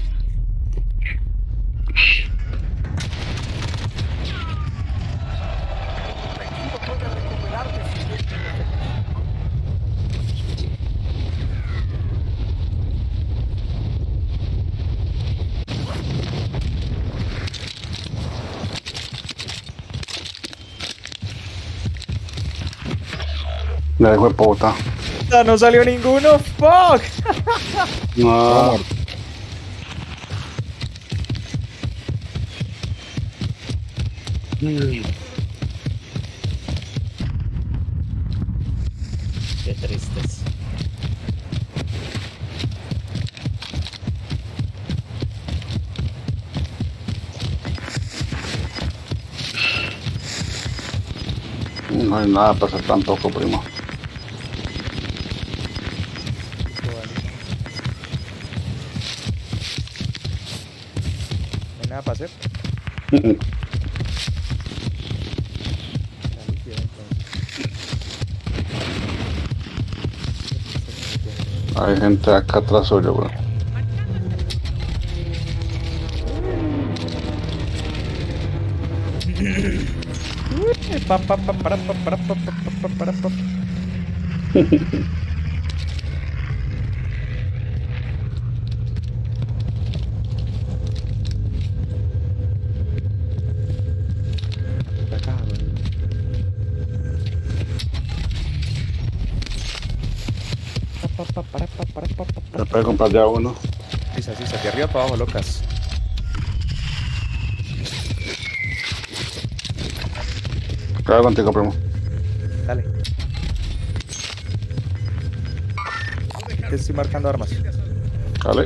Me dejó de puta. No salió ninguno, fuck. No. Qué tristes. No hay nada para hacer tampoco, primo. No hay nada para hacer. Hay gente acá atrás suyo, weón. Pa, pa, pa, para, pa, para, pa, pa, pa, para, pa. Acá, güey. Pa, pa, pa, para, pa, para, pa, pa, pa. Se puede comprar ya uno. Sisa, sisa, de arriba para abajo, locas. Queda contigo, primo. Dale. Te estoy marcando armas. Dale.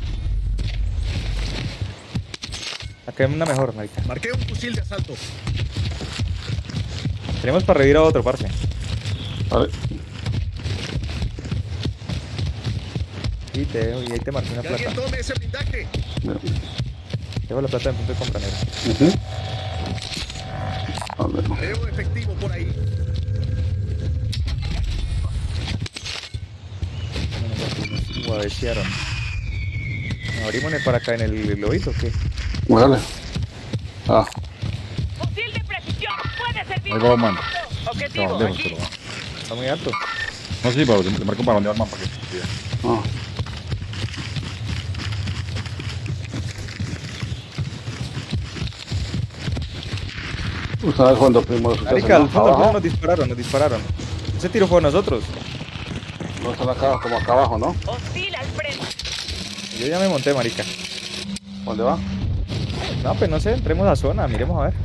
Acá hay una mejor, marica. Marqué un fusil de asalto. Tenemos para revivir a otro, parce. Dale. Y te dejo, y ahí te marqué una Que plata. alguien tome ese blindaje. Dejo la plata en punto de compra negra. Uh-huh. Dale. Veo efectivo por ahí. Guaveciaron. ¿Abrimos en el para acá en el lobito o qué? Dale. Ah. Fusil de precisión. Puede servir. Ahí va, man. Objetivo No, lejos, aquí. pero va. Está muy alto. No, sí, pero le marco para donde va el man para que se tire. Ah. Ustedes cuando primo de su casa, Marica, al ¿no? fondo, al fondo Abajo. nos dispararon, nos dispararon. Ese tiro fue a nosotros. No están acá, como acá abajo, ¿no? Hostil al frente. Yo ya me monté, marica. ¿Dónde va? No, pues no sé, entremos a zona, miremos a ver.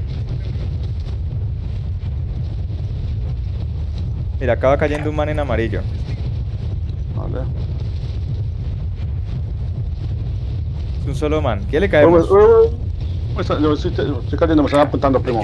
Mira, acaba cayendo un man en amarillo. Vale. Es un solo man. ¿Quién le caemos? Uy, uy, uy. Uy, está- Yo estoy, estoy cayendo, me están apuntando, primo.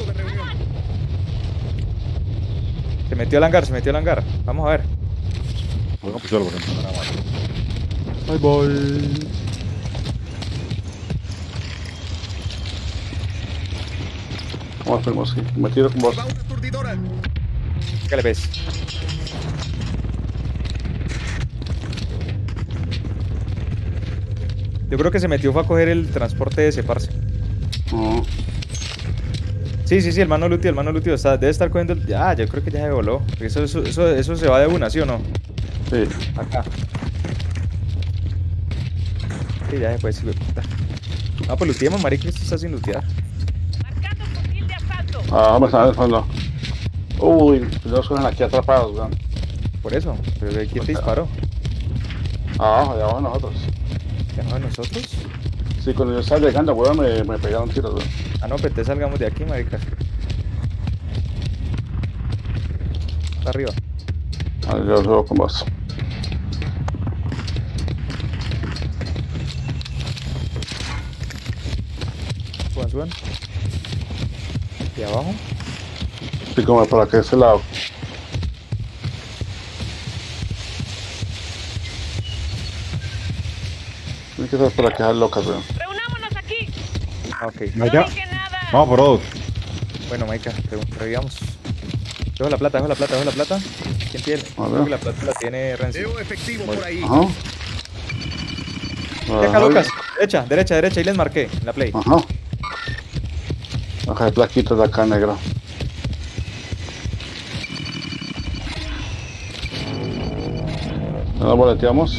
Se metió al hangar, se metió al hangar. Vamos a ver. Voy a pisarlo porque no nada más. Bye bye. Vamos Vamos, primo, sí. Me tiro con vos. ¿Qué le ves? Yo creo que se metió fue a coger el transporte de ese parce. No. Sí, sí, sí, el mano lútido, el mano lútido está, debe estar cogiendo el... Ah, yo creo que ya se voló. Eso, eso, eso, eso se va de una, ¿sí o no? Sí. Acá. Sí, ya se fue, sí, puta. Ah, pues luteemos, marica, esto está sin lutear. Marcando fusil de asalto. Ah, me están en el fondo. Uy, los suenan aquí atrapados, weón. Por eso, pero ¿quién te disparó? Ah, allá abajo nosotros. ¿Ya no de nosotros? Sí, cuando yo estaba llegando, weón, me, me pegaron tiros, weón. Ah, no, pues te salgamos de aquí, marica. Está arriba. Ah, yo juego con vos. Suban, suban. ¿Y abajo? Sí, como por aquí, ese lado. Tiene que ser por aquí, esas locas, weón. Reunámonos aquí. Ah, ok. No Allá. dije nada. Vamos por dos. Bueno, Maika, re- revivamos. Dejo la plata, dejo la plata, dejo la plata. ¿Quién tiene? A ver. Creo que la plata la tiene Renzi. efectivo Voy. por ahí. Ajá. Acá, Ajá. Lucas. Derecha, derecha, derecha. Ahí les marqué, en la play. Ajá. Ajá, hay plaquitas de acá, negro. ¿No nos boleteamos?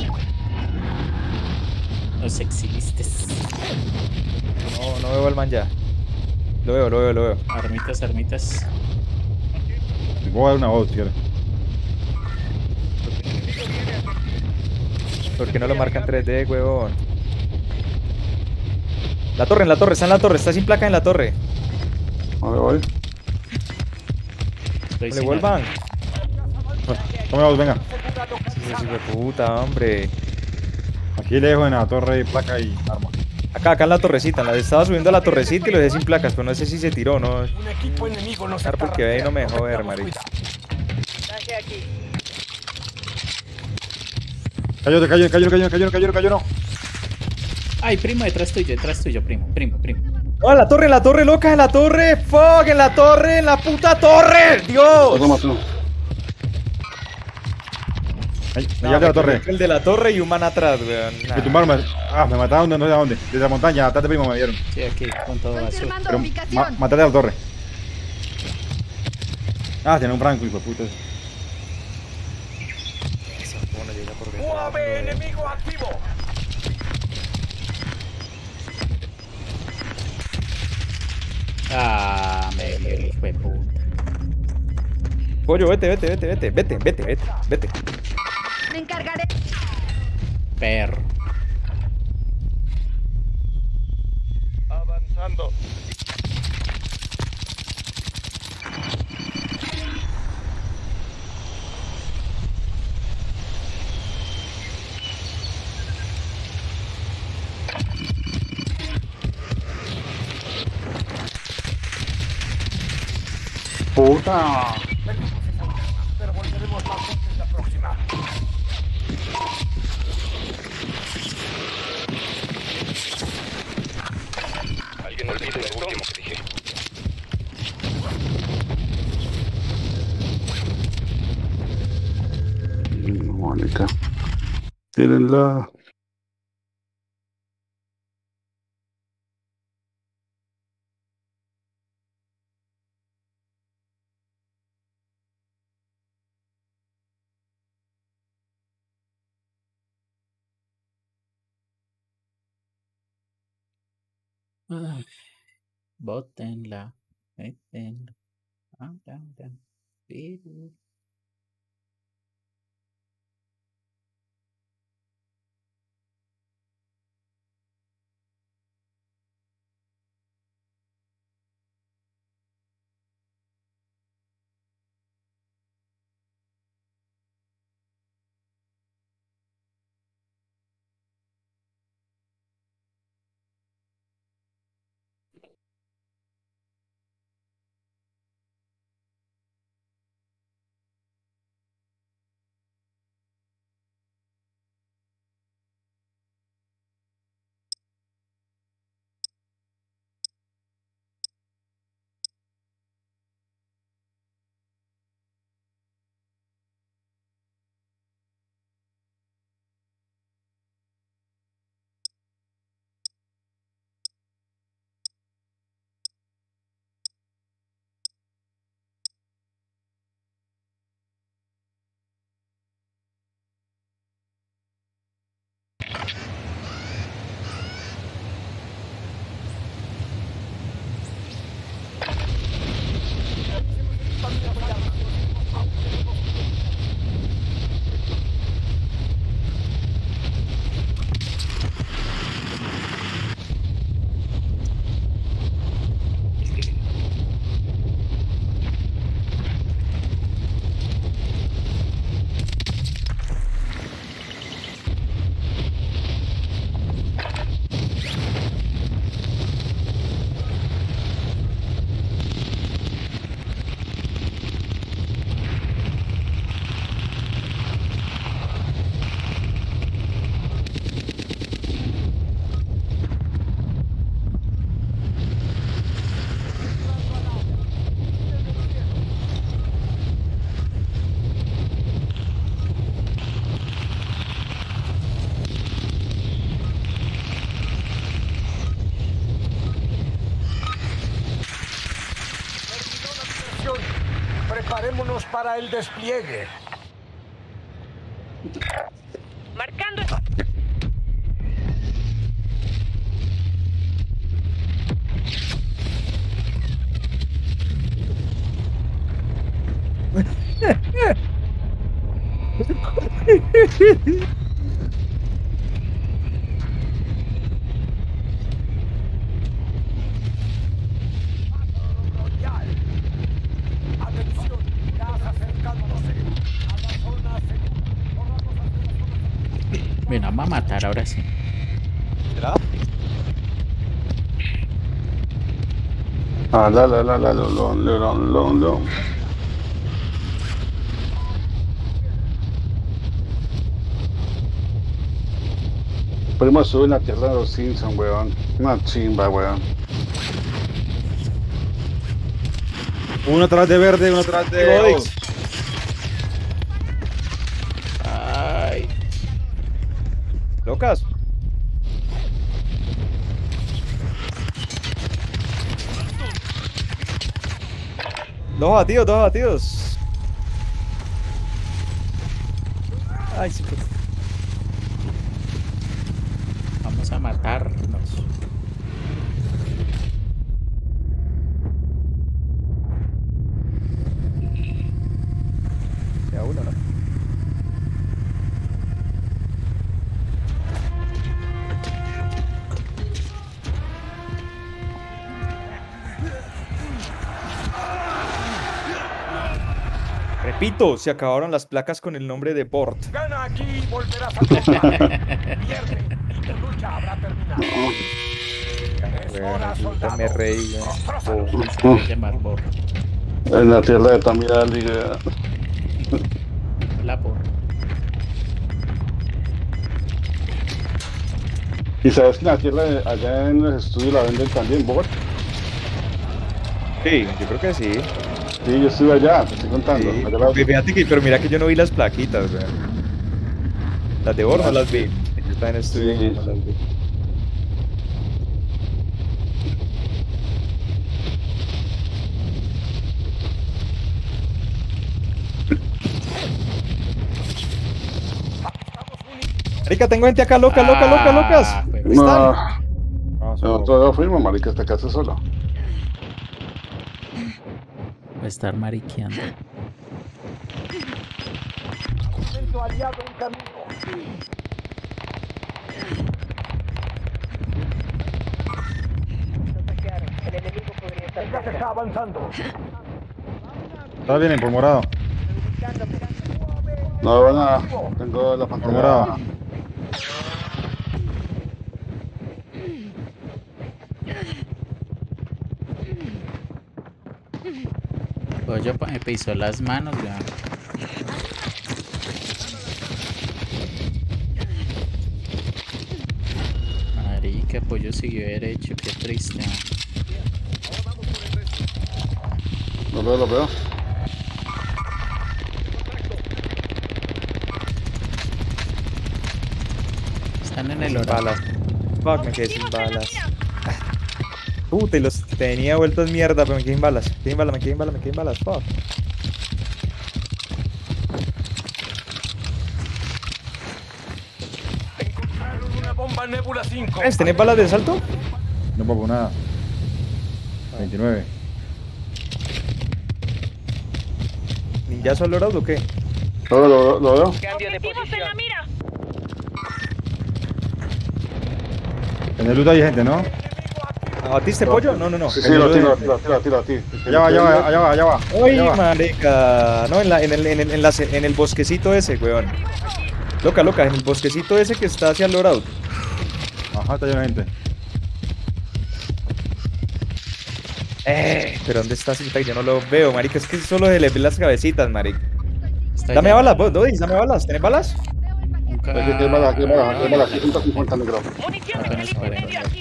Los exhibiste. No, no veo al man ya. Lo veo, lo veo, lo veo. Armitas, armitas. Te puedo dar una voz, si quieres. ¿Por qué no lo marcan tres D, huevón? La torre, en la torre, está en la torre, está sin placa en la torre. ¿Dónde voy? Estoy No le sin vuelvan. Tome vos, venga. Sí, sí, sí, de puta, hombre. Aquí lejos en la torre, placa y arma. Acá, acá en la torrecita, en la estaba subiendo a la torrecita y lo dejé sin placas, pero no sé si se tiró, ¿no? Un equipo enemigo nos Claro, porque ahí no me dejó ver, marica. Traje aquí. Cayó, te cayó, cayó, cayó, cayó, cayó, cayó, no. Ay, primo, detrás tuyo, detrás tuyo, primo, primo, primo. ¡Oh, en la torre, en la torre, loca, en la torre! ¡Fuck, en la torre, en la puta torre! ¡Dios! Otro más uno. Ahí, No, allá de la me torre. quedé el de la torre y un man atrás, weón. Me tumbaron, me... Ah, me mataron de no sé a dónde. Desde la montaña, atrás de primo me dieron. Sí, aquí, con todo azul. Confirmando Pero ubicación. ma matate a la torre. Ah, tiene un franco, hijo de puta. ¿Cómo no llega por U detrás, A V weón? enemigo activo. Ah, me dio el hijo de puta. Pollo, vete, vete, vete, vete, vete, vete, vete, vete. Me encargaré. Perro. Avanzando. ¡Puta! Pero volveremos más veces la próxima. Alguien olvide lo último que dije. Mónica. Tírenla. Ay, bótenla. Métenla. Ah, down, down. Pero- Atención, preparémonos para el despliegue. Marcando. Atención, gas acercándose a la zona segura. Bueno, vamos a matar ahora sí. ¿Será? Ah, la, la, la, la, lo, lo, lo, lo, lo. Primo sube en la tierra de los Simpsons, weón. Una chimba, weón. Uno atrás de verde, uno atrás de... Rodix. Ay. Locas. Dos batidos, dos batidos. Ay, sí. Vamos a matarnos. Ya uno, ¿no? Repito, se acabaron las placas con el nombre de Port. Gana aquí y volverás a luchar. Pierde y tu lucha habrá terminado. Es hora, soldado. Me reí, Se va a llamar Bor. En la tierra de Tamira Liga. La Bor. ¿Y sabes que en la tierra de, allá en los estudios la venden también, Bor? Sí, yo creo que sí. Sí, yo estuve allá, te estoy contando. Sí. Allá la- Fíjate que, pero mira que yo no vi las plaquitas, weón. Las de Bor no las vi. Yo estaba en estudio Sí. y no las vi. Marica, tengo gente acá loca, loca, loca, locas. Ah, ¿Dónde No, están? nosotros no fuimos, marica, esta casa solo. Va a estar mariqueando. Momento aliado en camino. El enemigo podría estar El gas está avanzando. Está bien, por morado. No veo nada, tengo la Por pantalla. morado. Pollo pa- me pisó las manos, weón. Marica, Pollo siguió derecho, qué triste. Lo veo, lo veo. Están en el oro. Balas. Fuck, me quedé sin balas. Puta, y los tenía vueltos mierda, pero me quedé sin balas. Me quedé sin balas, me quedé sin balas, me quedé sin balas. Fuck. Encontraron una bomba Nebula cinco. ¿Tenés ¿tenés balas de salto? No papo nada. veintinueve. ¿Ninjazo al dorado o qué? Lo, lo, lo veo. Cambio de Objetivos en la posición. mira. En el loot hay gente, ¿no? ¿Abatiste pollo? No, no, no. Sí, sí, lo tiro, lo tiro, lo tiro, lo tiro a ti. Allá va, allá va, allá va, allá va. Uy, Allá va. marica. No, en, la, en, el, en, el, en, la, en el bosquecito ese, weón. Loca, loca, en el bosquecito ese que está hacia el Lord Out. Ajá, está lleno de gente. Eh, pero ¿dónde está Cinta? Yo no lo veo, marica. Es que solo se le ven las cabecitas, marica. Está Dame allá. balas, vos, Dodis, dame balas. ¿Tenés balas? Nunca- Aquí hay balas, aquí hay balas, aquí hay balas, aquí ciento cincuenta negro. Munición de Apenas calibre paré. medio aquí.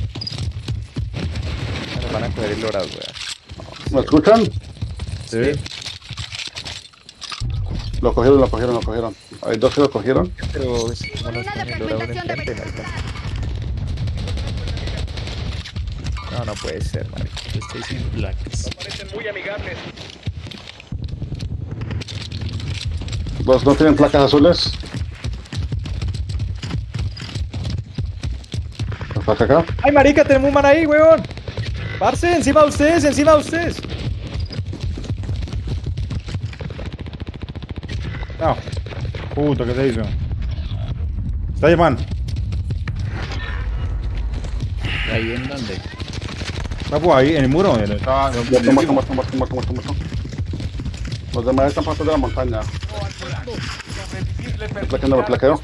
Nos van a coger el Lord Out, weón. ¿Me escuchan? Sí. Lo cogieron, lo cogieron, lo cogieron. Hay dos que lo cogieron. Pero es como no Colina de están el Lord Out fragmentación de enfrente, marica. No, no puede ser, marica. Yo estoy sin placas. Parecen muy amigables. ¿Vos no tienen placas azules? ¿La placa acá? ¡Ay, marica! Tenemos un man ahí, weón. Parce, encima de ustedes, encima de ustedes. No. Puto, ¿qué se hizo? Está ahí, man. ¿Ahí en dónde? Está pues ahí, en el muro. Donde estaba, Muerto, muerto, muerto, muerto, muerto, muerto, muerto. Los demás están pasando de la montaña. ¿Me plaqueando, me plaqueo?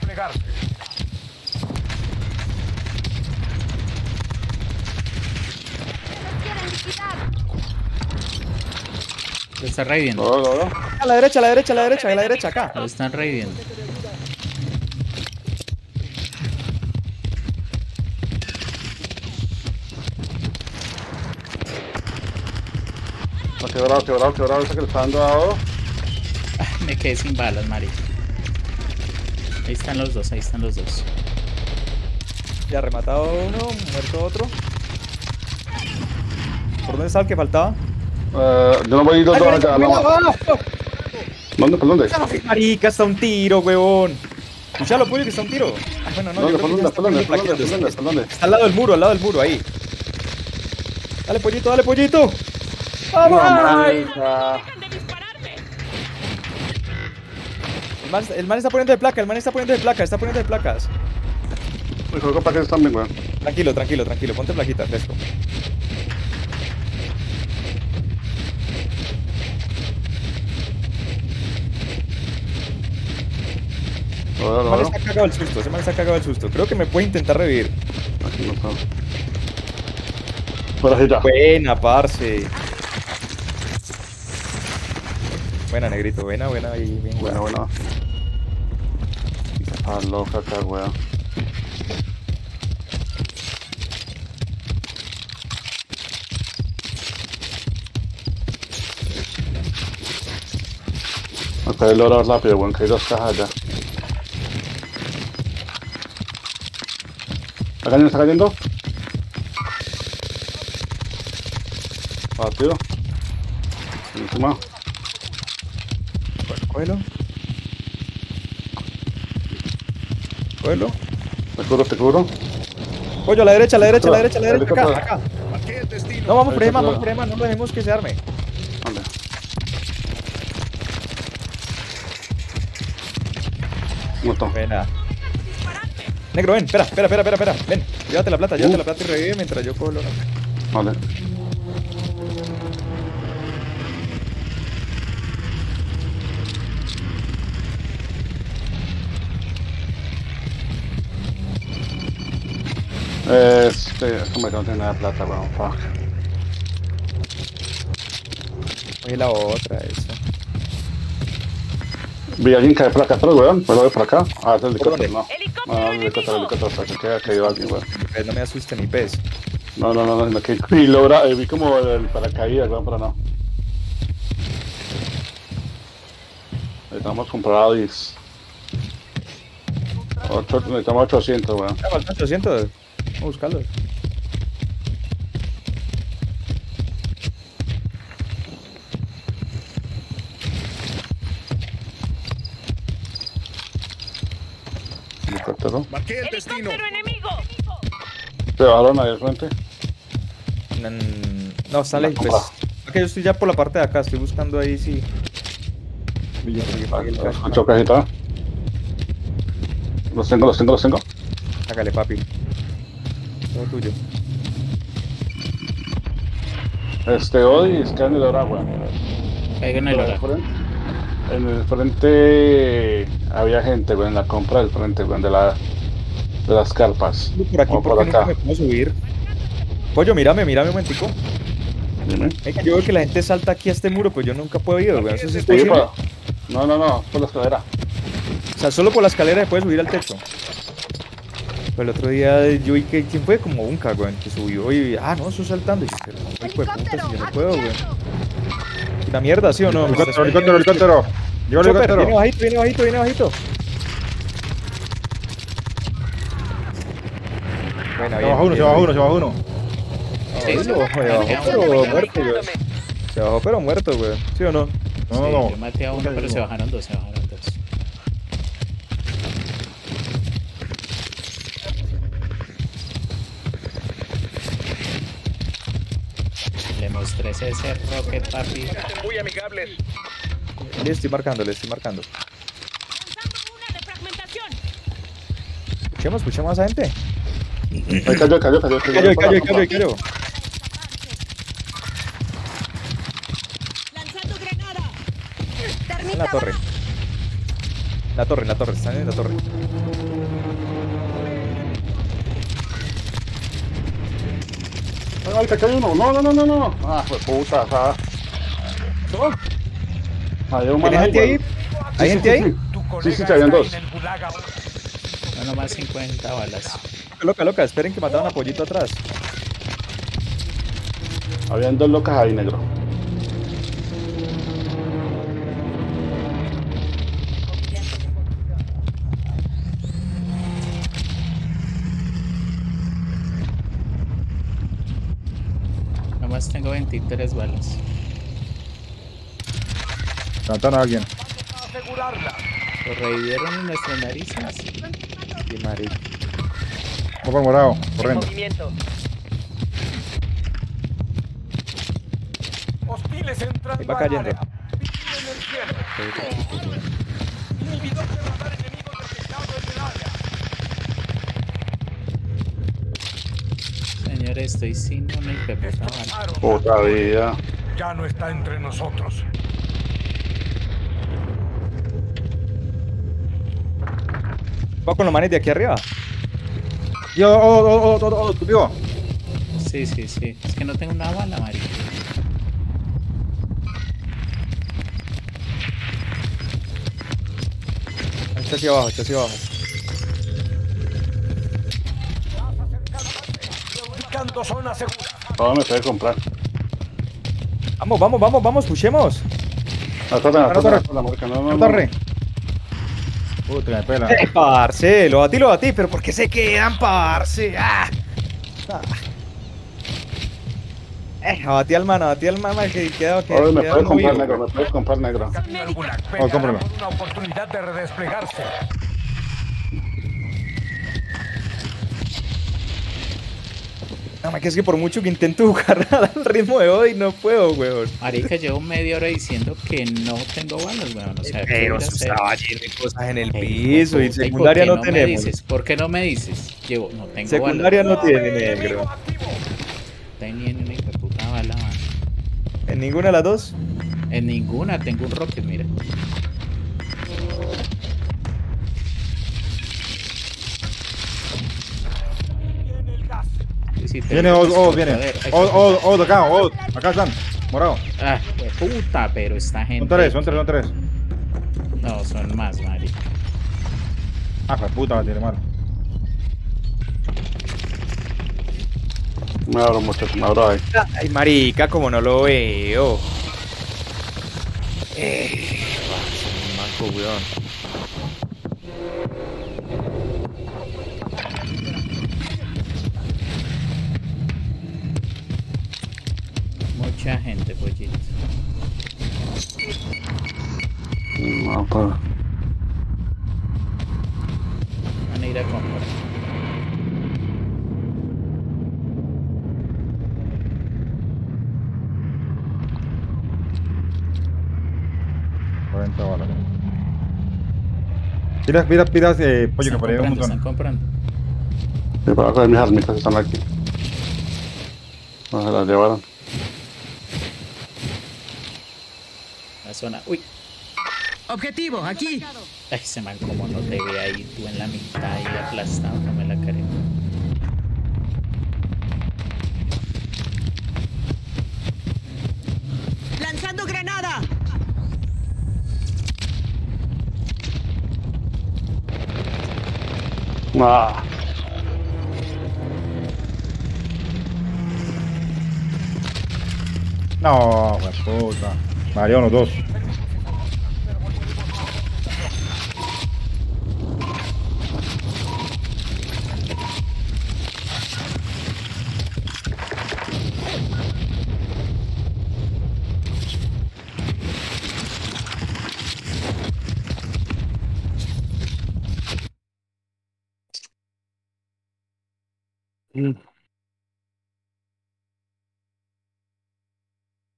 Lo está reviviendo. No, no, no. A la derecha, a la derecha, a la derecha, a la derecha, acá. Lo están reviviendo. No, quebrado, quebrado, quebrado. Ese que le está dando a Odo. Me quedé sin balas, marica. Ahí están los dos, ahí están los dos. Ya rematado uno, muerto otro. ¿Por dónde está el que faltaba? Eh, yo no voy a ir dos Ay, dos marica, allá, no. cuidado, ah, ¿Dónde? ¿Por dónde? Ay, marica, está un tiro, huevón. Escuchalo, Pollo, que está un tiro. Ah, bueno, no, ¿Dónde? yo ¿Por creo que dónde? ya está ¿Por dónde? ¿Por dónde? plaqueando. ¿Por dónde? ¿Por dónde? Está al lado del muro, al lado del muro, ahí. Dale, pollito, dale, pollito. No, ¡Vamos! marica. El man, el man está poniendo de placa, el man está poniendo de placa, está poniendo de placas. Me juego para que están bien, weón. Tranquilo, tranquilo, tranquilo, ponte plaquita, fresco. Ahora, Ese man ahora. está cagado el susto, ese man está cagado el susto. Creo que me puede intentar revivir. Aquí no está. Por ahí ya. Buena, parce. Buena, negrito, buena, buena y bien Bueno, buena. bueno. Ah, loca acá, weón. Acá hay el oro rápido, weón, que hay dos cajas ya. ¿Acá no está cayendo? Partido. Encima. Cógelo. Cógelo. Te cubro, te cubro. Pollo, a la derecha, a la derecha, a la derecha, a la derecha, acá, Helicóptero. acá. No, vamos por Emma, Helicóptero. vamos por Emma, no lo dejemos que se arme. Vale. Muerto. Buena. Negro, ven, espera, espera, espera, espera, espera. Ven, llévate la plata, llévate la plata y revive mientras yo cojo el oro. Vale. Este, como que no tiene nada de plata, weón, fuck. Oye, la otra, esa. Vi a alguien caer por acá atrás, weón. ¿Puedo ver por acá? Ah, es el ¿Por helicóptero, no. No, no, el helicóptero, el helicóptero, hasta que queda caído alguien, weón. Pez, no me asuste ni pez. No, no, no, no, no, que vi, logra, eh, vi como el paracaídas, weón, pero no. Necesitamos comprar Audis. Ocho, necesitamos ochocientos, weón. Ah, faltan ochocientos. Vamos a buscarlos. Helicóptero. Marqué el destino. enemigo. ¿Te bajaron ahí al frente? Mm, No, sale, La pues. compra. Ok, yo estoy ya por la parte de acá, estoy buscando ahí si. si pague el cash. Escucho cajita. Los tengo, los tengo, los tengo. Hágale, papi. Todo tuyo. Este, hoy está en el hora, weón. Caigan en el hora. En el frente había gente, weón, en la compra del frente, weón, de, la, de las carpas. Por aquí, O ¿por por qué acá. nunca me puedo subir? Pollo, mírame, mírame un momentico. Dime. Es que yo veo que la gente salta aquí a este muro, pues yo nunca puedo ir, weón. Eso sí es Sí, posible. pa- No, no, no, por la escalera. O sea, solo por la escalera se puede subir al techo. Pero el otro día yo vi que quién fue como un weón, que subió y ah, no, estoy saltando. Y yo, pero, hijo de puta, si yo no puedo, weón. Una mierda, ¿sí o no? Helicóptero, helicóptero, helicóptero. Llegó el Chopper, helicóptero. viene bajito, viene bajito, viene bajito. Buena, Se bien, bajó uno, bien, se bajó bien. uno, se bajó uno. Sí, se bajó, se bajó, pero muerto, weón. Se bajó, pero muerto, weón. ¿Sí o no? No, Sí, no, yo maté a uno, pero se bajaron dos, se bajaron dos. Parece ese Rocket, papi. Muy amigables. Le estoy marcando, le estoy marcando. Lanzando una de fragmentación. Escuchemos, escuchemos a esa gente. Ahí cayó, cayó, cayó. Cayó, cayó, cayó, cayó. Lanzando granada. En la torre. La torre, la torre, están en la torre. Ay, te cayó uno. No, no, no, no, no. Ah, pues puta, ah. Hay un man ¿Tiene gente ahí? güey. ¿Hay Sí, gente sí, ahí? Sí, sí, sí, habían dos. No, nomás cincuenta balas. Loca, loca, esperen que mataron a Pollito atrás. Habían dos locas ahí, negro. Nomás tengo veintitrés balas. Mataron a alguien. Asegurarla. Lo revivieron en nuestras narices. Qué marica. Vamos por morado, corriendo. Movimiento. Hostiles entrando Ahí va al cayendo. área. Vigílen el cielo. Inhibidor de radar enemigo detectado en el área. Señor, estoy sin una hiperputa bala. Puta vida. Ya no está entre nosotros. Va con los manes de aquí arriba. Yo, oh, oh, oh, oh, oh, tú vivo. Sí, sí, sí. Es que no tengo una bala, marica. Está hacia abajo, está hacia abajo. Indicando zona segura. ¿Dónde me puede comprar? Vamos, vamos, vamos, vamos, pushemos. La torre, la La torre, torre. la marca, no, no, La no. torre. Puta, me pela. Eh, parce, lo batí, lo batí, pero ¿por qué se quedan, parce? Ah. Ah. Eh, abatí al mano, abatí al mano que queda que Oye, me queda puedes muy comprar vivo. negro, me puedes comprar negro. Capitán Gulag, Oh, peleará cómpralo. por una oportunidad de redesplegarse. No, que es que por mucho que intento jugar al ritmo de hoy, no puedo, weón. Marica, llevo media hora diciendo que no tengo balas, weón. O sea, ¿qué Pero voy a eso hacer? estaba lleno de cosas en el Ey, piso y hijo de puta, ¿y secundaria por no qué me tenemos. dices? ¿Por qué no me dices? Llevo, no tengo Secundaria balas. no tiene, negro. No tenía ni una hiperputa bala, man. ¿En ninguna de las dos? En ninguna tengo un rocket, mira. Sí, sí, Viene, tengo oh, que oh, esconder. viene. Ay, Oh, oh, oh, de acá, oh, acá están. Morado. Ah, puta, pero esta gente. Son tres, son tres, son tres. No, son más, marica. Ah, pues puta, la tiene mal. Me abro, muchachos, me abro ahí. Ay, marica, como no lo veo. Eh, manco, weón. Mucha gente, pollito. No, pues. Van a ir a comprar. cuarenta balas. Mira, mira, mira, eh, pollo, que Están por ahí hay un comprando, están montón. comprando. Sí, para coger mis armitas están aquí. No se las llevaron. La zona. Uy. Objetivo, aquí. Ay, se man, como no te ve ahí, tú en la mitad y aplastado, no me la creo. Lanzando granada. Ah. No, pues puta. Mariano, los dos. Mm.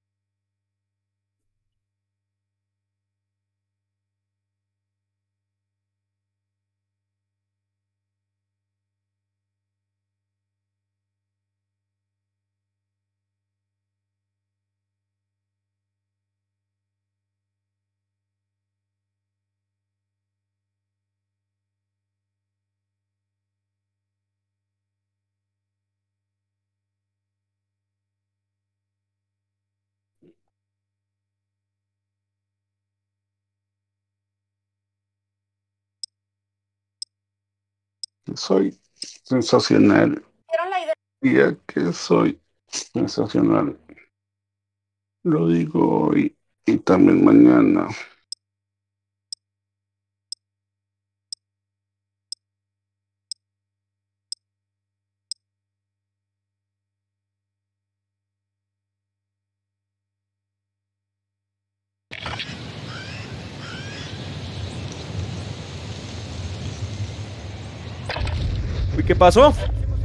Soy sensacional. ¿Vieron la idea? Ya que soy sensacional. Lo digo hoy y también mañana. Uy, ¿qué pasó?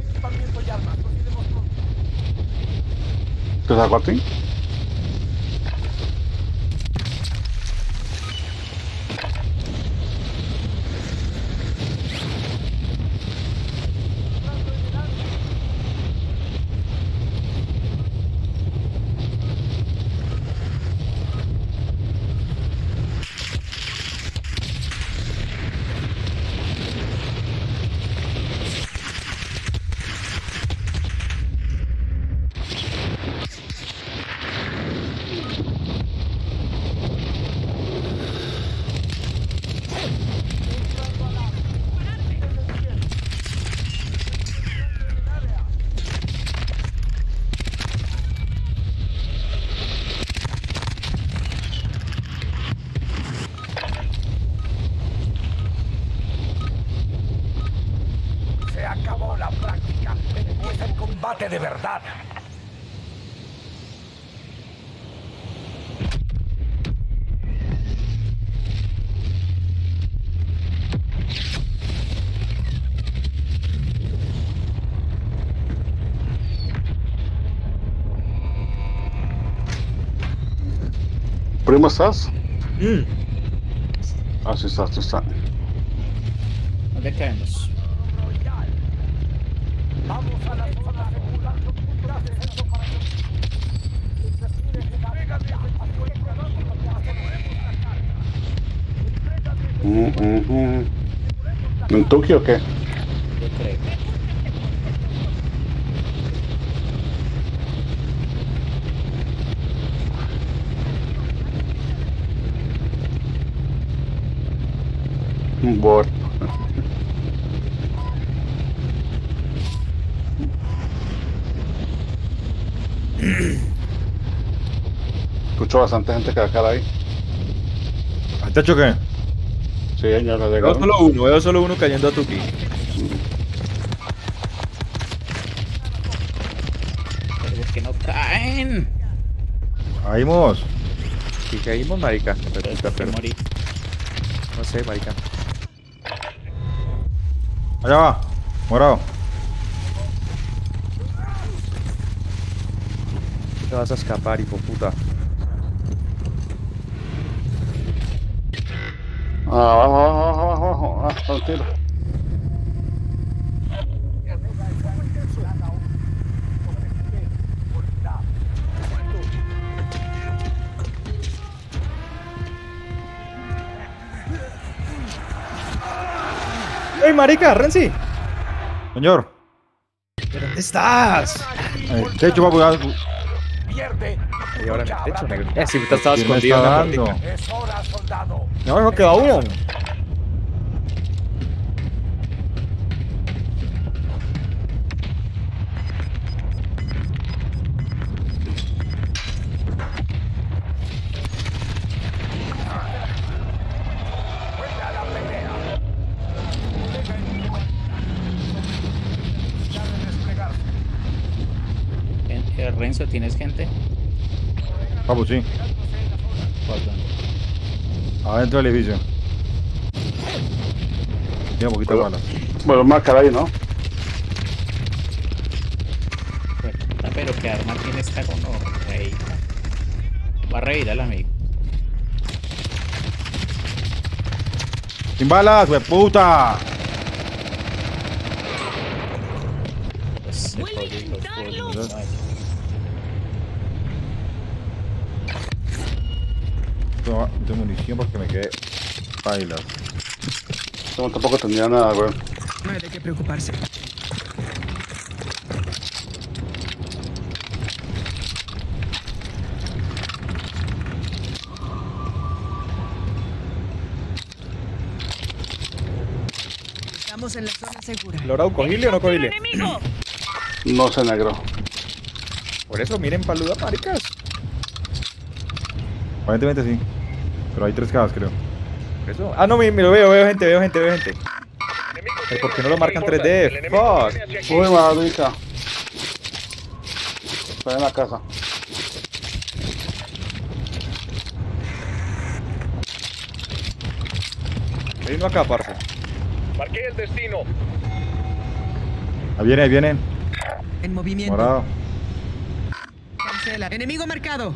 ¿Te saco a ti? Se acabó la práctica. Empieza el combate de verdad. ¿Primo estás? Mm. Ah, sí está, sí está. ¿Dónde caemos? Vamos a la zona segura. Mm, mm, mm. ¿En Tokio o qué? Yo creo. Un bot. Escucho bastante gente que acá ahí. ¿Al techo qué? Sí, ya la Veo llegaron. solo uno, veo solo uno cayendo a Tuki. Pero es que no caen. Ahí vamos. ¿Y caímos, marica? Pero Puta, es que pero morí. no sé, marica. Allá va. Morado. Te vas a escapar, hijo puta. Ah, abajo, abajo, abajo, abajo. Ah, tranquilo. ¡Ey, marica, Renzi! Señor. ¿Dónde estás? El techo va a jugar. Pierde. Y ahora en el techo, negro. Eh, sí, te estaba ¿Quién me escondido. está en la dando? puertica. Es hora, soldado. No, no queda uno. En- eh, Renzo, ¿tienes gente? Vamos, sí. ¿Por dónde? Adentro del edificio. Tiene poquita Bueno. bala. Bueno, marcar ahí, ¿no? Bueno, ah, pero qué arma tiene esta con rey. Va a reír al amigo. ¡Sin balas, we puta! Pues se jodió, hijo de puta. Toma, de munición porque me quedé bailas. No, tampoco tendría nada, güey. No hay de qué preocuparse. Estamos en la zona segura. ¿Logrado cogile o no cogile? No sé, negro. Por eso, miren paluda, maricas. Aparentemente sí. Pero hay tres cajas, creo. Por eso. Ah, no, me, me lo veo, veo gente, veo gente, veo gente. Pero ¿por qué no lo marcan tres D? Fuck. Uy, marica. Está en la casa. Hay uno acá, parce. Marqué el destino. Ahí viene, ahí viene. En movimiento. Morado. Cancela. Enemigo marcado.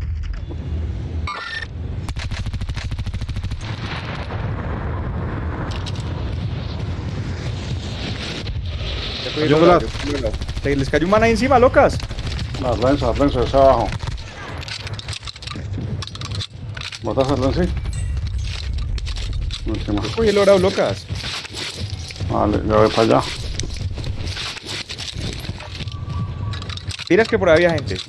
Ya cogí el lado, yo cogí el lado. Les cayó un man ahí encima, locas. Las Renzo, las Renzo, está abajo. ¿Matas al Renzi? Última. Yo cogí el logrado, locas. Vale, ya voy para allá. Tiras que por ahí había gente.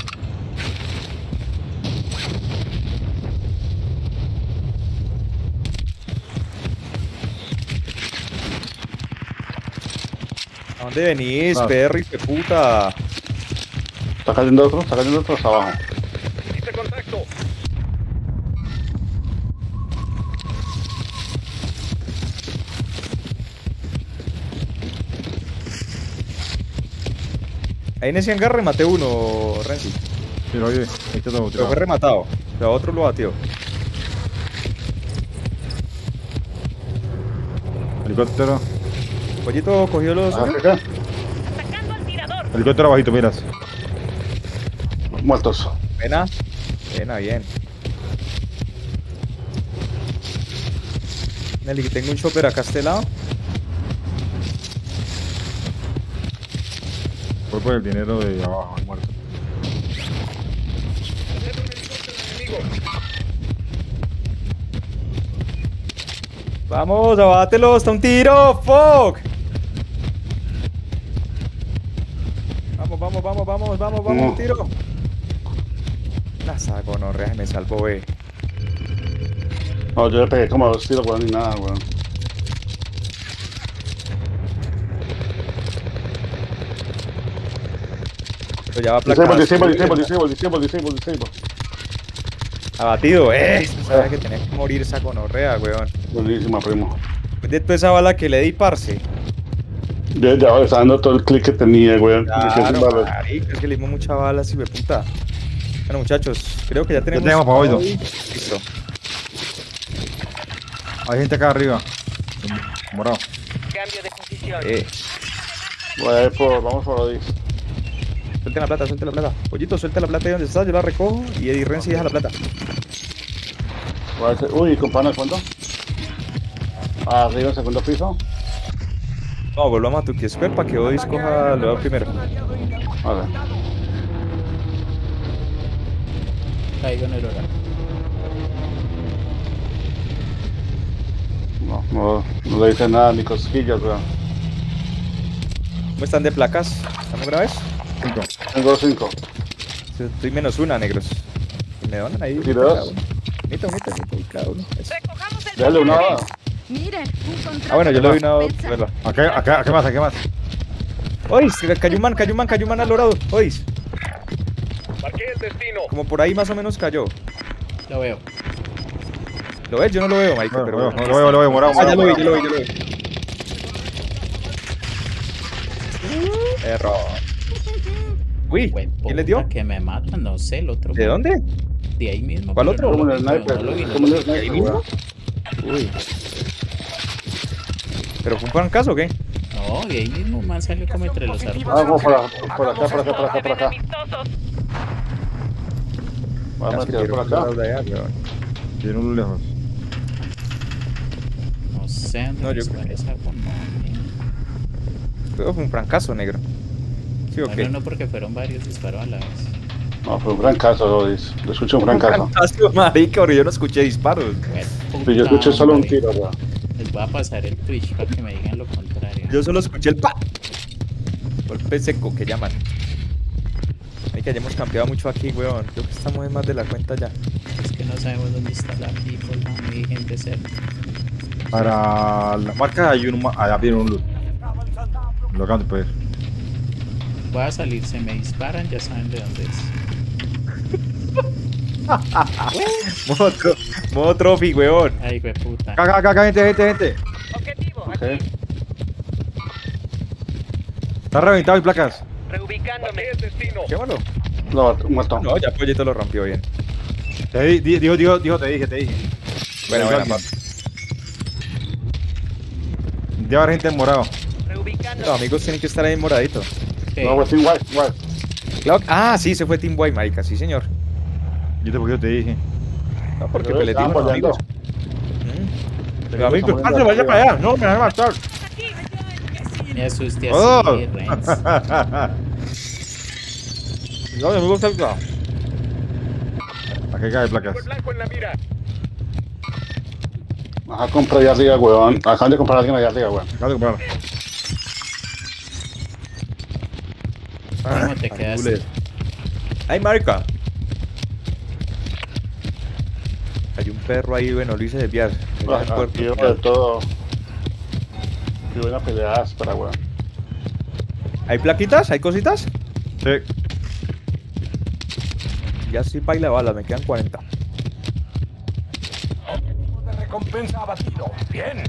¿A dónde venís, Ah. Perry, qué puta? Está cayendo otro, está cayendo otro hasta abajo. Hice contacto. Ahí en ese hangar rematé uno, Renzi. Sí, lo oye. Ahí está todo. Pero fue rematado. Pero otro lo batió. Helicóptero. Pollito cogió los. Ah, ¿qué? Atacando al tirador. Helicóptero abajito, miras. Muertos. Buena. Buena, bien. Nelly, tengo un chopper acá a este lado. Voy por el dinero de abajo, el muerto. Vamos, abátelo, está un tiro, fuck. Vamos, vamos, vamos, vamos, vamos, vamos, No. un tiro. La saco, no, reja, me salvo, ve. No, yo le pegué como a dos tiros, weón, ni nada, weón. Pero ya va Disable, placado. disable, disable, disable, disable, disable, disable. Abatido, eh. Sabía que tenía que morir esa gonorrea, weón. Buenísima, primo. De toda esa bala que le di, parce. Ya, ya está dando todo el clic que tenía, weón. Claro, marica, es que le dimos mucha bala, si me puta. Bueno, muchachos, creo que ya tenemos... Ya tenemos para hoy, Listo. Hay gente acá arriba. Morado. Cambio de posición. Eh, Voy a ir por, vamos por Odis. suelten la plata, suelten la plata. Pollito, suelta la plata ahí donde está, yo la recojo y Eddie Renzi deja la plata. Voy a hacer, uy, compadre, ¿cuánto? Arriba, segundo piso. No, volvamos a tu Square para que Odis coja lo primero. Vale. Caigo en el hogar. No, no, no le dice nada ni cosquillas, weón. ¿Cómo están de placas? ¿Estamos graves? Cinco. Tengo cinco. Estoy menos una, negros. Y me donan ahí. ¿Y dos? Mita, mita, mita, y cada uno. Eso. Recojamos el Dale una. Miren, un contrato. Ah, bueno, yo le doy una Defensa. verla. Acá, acá, acá más, acá más. Ois, cayó un man, cayó un man, cayó un man al dorado. Ois, Marqué el destino. como por ahí más o menos cayó. Lo veo. ¿Lo ves? Yo no lo veo, marica, Lo pero veo, bueno. lo veo, lo veo, morado. Ah, ya lo vi, ya morado. lo vi, ya lo vi. Error. Uy, ¿quién les dio? Que me matan, no sé, el otro. ¿De dónde? De ahí mismo. ¿Cuál pero otro? no Como lo el vi, sniper. no lo vi, no Como lo el vi. sniper, weón. Uy. ¿Pero fue un francazo o qué? No, de ahí mismo un man salió como entre los árboles. Vamos por, acá, por acá, por acá, por acá, por acá. amistosos. Vamos a tirar por acá. Tiene uno lejos. No sé, No, no, yo yo creo que- Pero fue un francazo, negro. ¿Sí o qué? Bueno, no, porque fueron varios disparos a la vez. No, fue un gran caso, Odis. Lo escuché un gran caso. Francazo, marica, porque yo no escuché disparos. Sí, yo escuché solo un hombre. tiro, weón. Les voy a pasar el Twitch para que me digan lo contrario. Yo solo escuché el pa. Golpe seco que llaman. Ay, que hayamos cambiado mucho aquí, weón. Creo que estamos en más de la cuenta ya. Es que no sabemos dónde está la people, no hay gente cerca. Para la marca hay un, allá viene un loot. Lo acaban de pedir. Voy a salir, se me disparan, ya saben de dónde es. Modo, tro modo trophy, weón. Ay, güey, puta. Acá, acá, acá, gente, gente, gente. Objetivo, Ok. Está reventado y placas. reubicándome. El destino. Llévalo. No, muerto. No, ya Pollito lo rompió bien. Te di, di- dijo, dijo, dijo, te dije, te dije. Bueno, Te bueno, dijo papi. alguien. Debe haber gente en morado. Reubicándome. Los amigos tienen que estar ahí moradito. Sí. No, Team White, White. Claro- Ah, sí, se fue Team White, marica, sí, señor. Yo te, porque yo te dije. No, porque Pero pues, les estaban dimos los amigos. apoyando. Mm. Los amigos, Estamos parce, vaya para allá. No, me van a matar. Me asusté así, ¡Oh! Renz. No, mi amigo cerca. Aquí cae placas. Blanco en la mira. Ajá, compré allá arriba, weón. Acaban de comprar a alguien allá arriba, weón. Acabo de comprar. ¿Cómo te quedaste? Ay, marica. Hay un perro ahí, bueno, lo hice desviar. Ah, Aquí veo de todo. Aquí voy a pelear áspera, weón. ¿Hay plaquitas? ¿Hay cositas? Sí. Ya sí, baila balas, me quedan cuarenta. De recompensa abatido. Bien.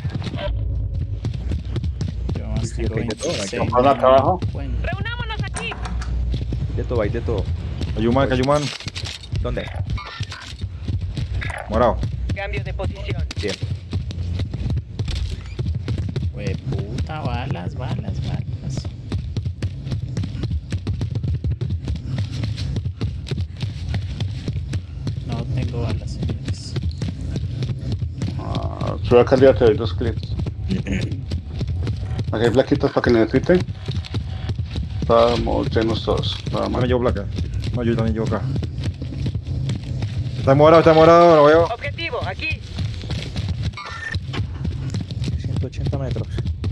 Yo más Sí, tengo ok, de todo, hay que veintiséis. comprar acá abajo. Bueno, Reunámonos aquí. De todo, hay de todo. Hay un man, hay un man. ¿Dónde? Morado. Cambio de posición. Bien. güey, puta, balas, balas, balas. No tengo balas, señores. Ah, sube acá arriba, te doy dos clips. Aquí hay plaquitas para que necesiten. Estamos llenos todos. Nada No más. me llevo placas. No, yo también llevo acá. Está morado, está morado, lo veo. Objetivo, aquí. ciento ochenta metros.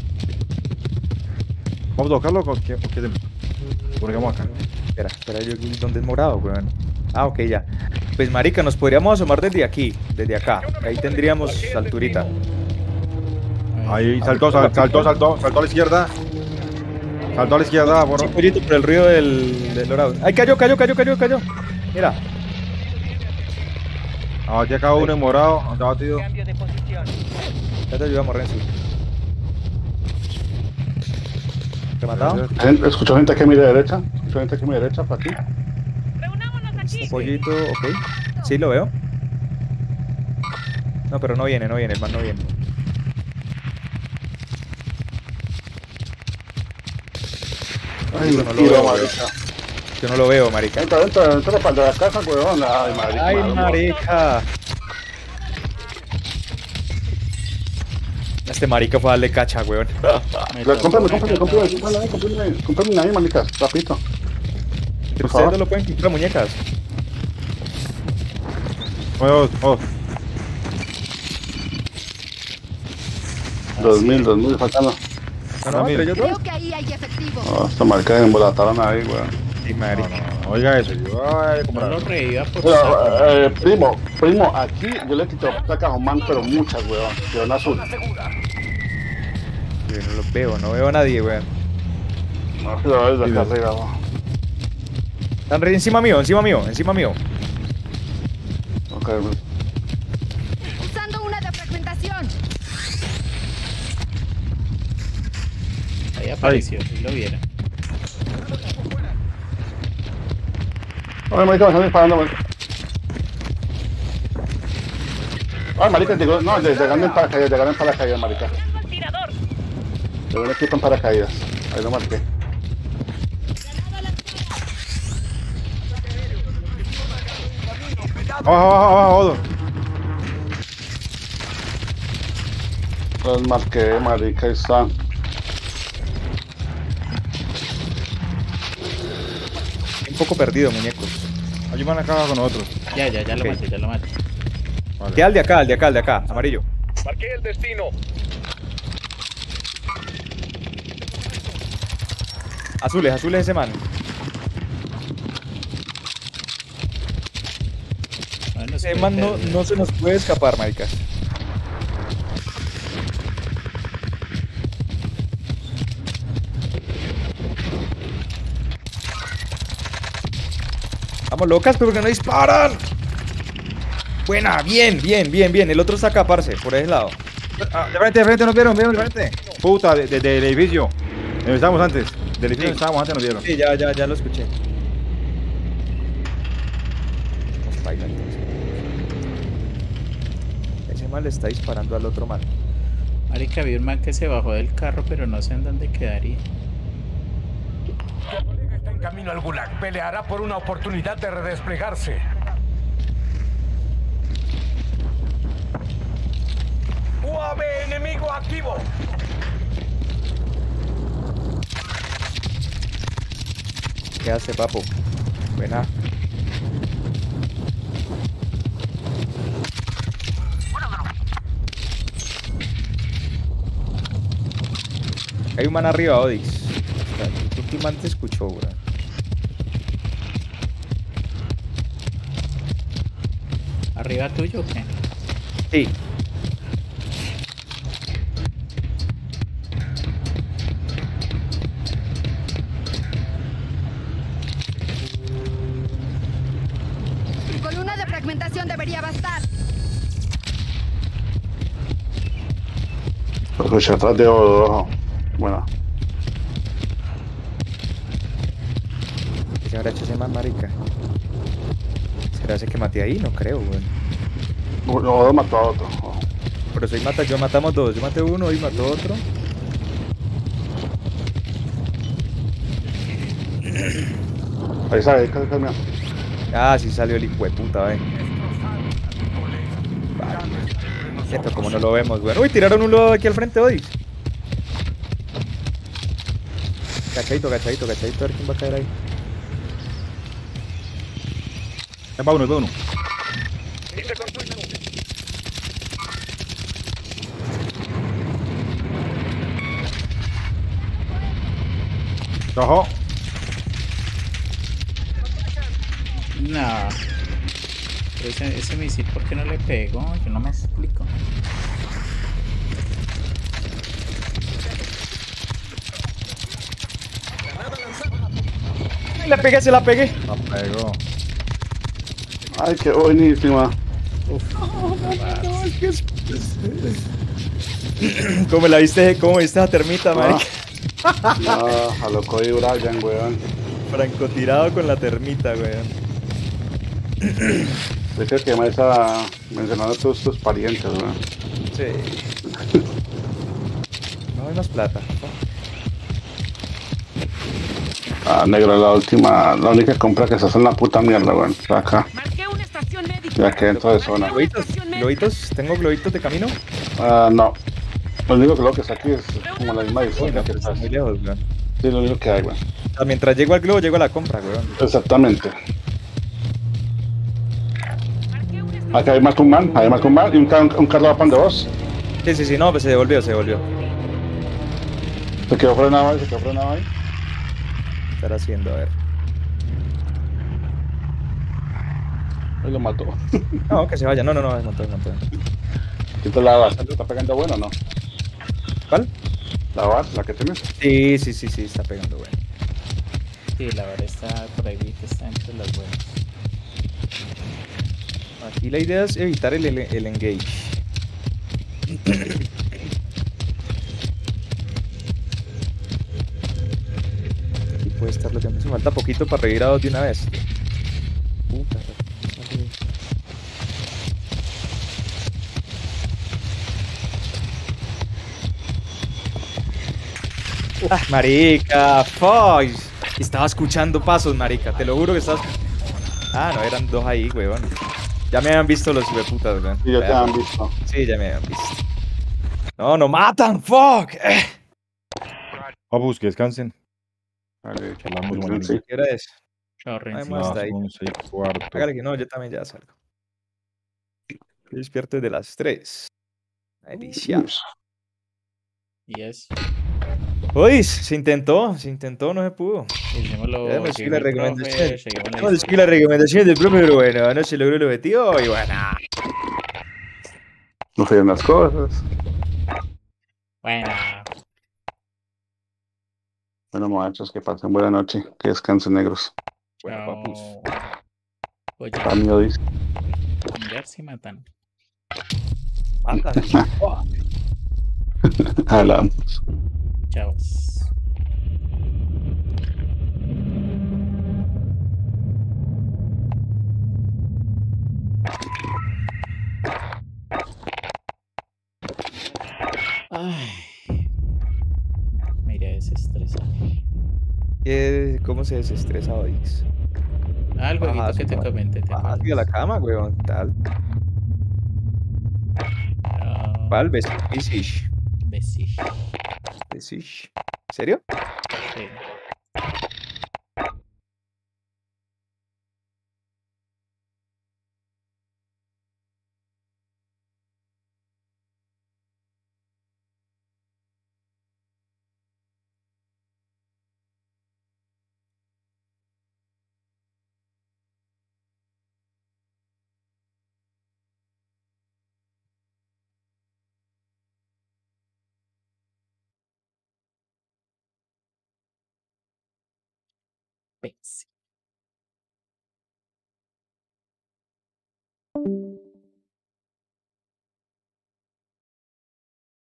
Vamos a tocarlo o qué, o qué hacemos? Ponemos acá. Espera, espera, yo ¿dónde es morado, weón? Ah, ok, ya. Pues marica, nos podríamos asomar desde aquí, desde acá. Ahí tendríamos alturita. Ahí saltó, sal- saltó, saltó, saltó a la izquierda. Saltó a la izquierda, por Sí, pollito, por el río del, del dorado. ¡Ay, cayó, cayó, cayó, cayó, cayó! Mira. Aquí acá uno en morado, está batido. Cambio de posición. Ya te ayudamos, Renzo. ¿Rematado? Gente- Escucho gente aquí a mi derecha. Escucho gente aquí a mi derecha, para ti. Reunámonos aquí. Pollito, ok. Sí, lo veo. No, pero no viene, no viene, el man no viene. Ay, Yo no lo tiro, veo, marica. Yo no lo veo, marica. Entra, entra, entra para la casa, weón. Ay, marica. ¡Ay, madre. marica! Este marica fue a darle cacha, weón. Me Cómprame, tocó cómprame, una cómprame, carta. cómprame, cómprame, cómprame ahí, marica. Rapidito. Entre Por ustedes favor. no lo pueden comprar muñecas. Oh, oh. Dos mil, dos mil, faltando. No, no, entre ellos dos. Creo que ahí hay efectivo. No, esta marica me embolataron ahí, weón. Sí, marica. No, no, oiga eso, yo voy a No comprar. lo reviva por Mira, saco. eh, primo, primo, aquí yo le quito placas a un man, pero muchas, weón. Quedó en azul. Yo no los veo, no veo a nadie, weón. No, pero desde acá arriba, weón. Están re- encima mío, encima mío, encima mío. Ok, weón. Usando una de fragmentación. Ahí apareció, si lo vieron. Ay, marica, me están disparando, weón. Ay, marica, llegó, no, desde ganan en paracaídas, llegaron en paracaídas, marica. Tengo al tirador. Llegó un equipo en paracaídas. Ahí lo marqué. Abajo, abajo, abajo, abajo. Los marqué, marica, ahí están. Un poco perdido, muñecos. Hay un man acá con nosotros. Ya, ya, ya lo Ok. maté, ya lo maté. Vale. ¿Qué al de acá, al de acá, al de acá? Amarillo. Marqué el destino. Azules, azules ese man. Bueno, Ese man no, no se nos puede escapar, maricas. Vamos, locas, pero que no disparan. Buena, bien, bien, bien, bien. El otro está acá, parce, por ese lado. Ah, de frente, de frente, nos vieron, vieron, de frente. Puta, de, de, del edificio. Donde estábamos antes. Del edificio Sí. donde estábamos antes nos vieron. Sí, ya, ya, ya lo escuché. Vamos, baila, entonces. Ese man le está disparando al otro man. Marica, vi un man que se bajó del carro, pero no sé en dónde quedaría. Tu colega está en camino al Gulag. Peleará por una oportunidad de redesplegarse. U A V enemigo activo. ¿Qué hace, papo? Buena. Hay un man arriba, Odix. Creo que el man te escuchó, bro. ¿Arriba tuyo o qué? Sí. Con una de fragmentación debería bastar. Lo escuché atrás de abajo. Bueno. ¿Qué se habrá hecho ese man, marica? ¿Será ese que maté ahí? No creo, güey. Uno mató a otro. Oh. Pero soy mata, yo matamos dos. Yo maté uno y mató otro. Ahí sale, ahí sale el camión. Ah, sí salió el hijo de puta, ve. Vale. Esto como no lo vemos, güey. Uy, tiraron un lodo aquí al frente, Odix. Cachadito, cachadito, cachadito. A ver quién va a caer ahí. Es para uno, es para uno. Ojo. No. Pero ese, ese misil, ¿por qué no le pegó? Yo no me explico. La pegué, se la pegué. La pegó. Ay, qué buenísima. ¿Cómo la viste? ¿Cómo viste a termita, marica? No, a lo Cody Brian, weón. Francotirado con la termita, weón. Dice que me está mencionando a todos tus parientes, weón. Sí. No hay más plata. Ah, negro, la última, la única compra que se hace en la puta mierda, weón. Está acá. Marqué una estación médica. Ya que dentro de zona. ¿Globitos? ¿Globitos? ¿Tengo globitos de camino? Ah, no. Lo único que lo que está aquí es como la misma distancia que estás. Muy lejos, weón. Sí, lo único que hay, weón. O sea, mientras llego al globo, llego a la compra, weón. Exactamente. Acá hay más que un man, hay más que un man y un, un, un carro pan de vos. Sí, sí, sí, no, pues se devolvió, se devolvió. Se quedó frenado ahí, se quedó frenado ahí. ¿Qué estará haciendo? A ver. Ahí lo mató. No, que se vaya. No, no, no, desmontó, desmontó. ¿Qué la base? ¿Está pegando bueno o no? ¿Cuál? ¿La base, la que tienes? Sí, sí, sí, sí, está pegando bueno. Sí, la verdad está por ahí, vi que está entre las buenas. Aquí la idea es evitar el, el, el engage. Aquí puede estar lo que me hace falta poquito para reír a dos de una vez. Puta, sale. Ah, marica, fuck. Estaba escuchando pasos, marica. Te lo juro que estabas. Ah, no, eran dos ahí, weón. Ya me habían visto los hijueputas, weón. Sí, ya te habían visto. Sí, ya me habían visto. No, no matan, fuck. Eh. Vamos, que descansen. Vale, Charlamos sí, mañana. sí. ¿Qué hora es? Chao, Renzi. Además, está ahí. once y cuarto. Hágale que no, yo también ya salgo. Yo despierto desde las tres. Delicia. Y es. Uy, se intentó, se intentó, no se pudo. Hicimoslo. Ya hemos seguido la recomendación. Seguimos la Hemos seguido la recomendación del profe, pero bueno, no se logró el objetivo y bueno. No se las cosas. Bueno. Bueno, muchachos, que pasen buena noche. Que descansen, negros. Bueno, papus. Oye, Amigo dice. ver si matan. Matan. Hablamos. Chavos. Ay. Me iré a desestresar. ¿Qué- ¿Cómo se desestresa Odix? Ah, el jueguito Baja que te su- comenté, ¿te baja hacia la acuerdas? cama, weón. Tal. Ah, ¿Cuál? Besish. Besish. Besish. ¿En serio? Sí. Besish.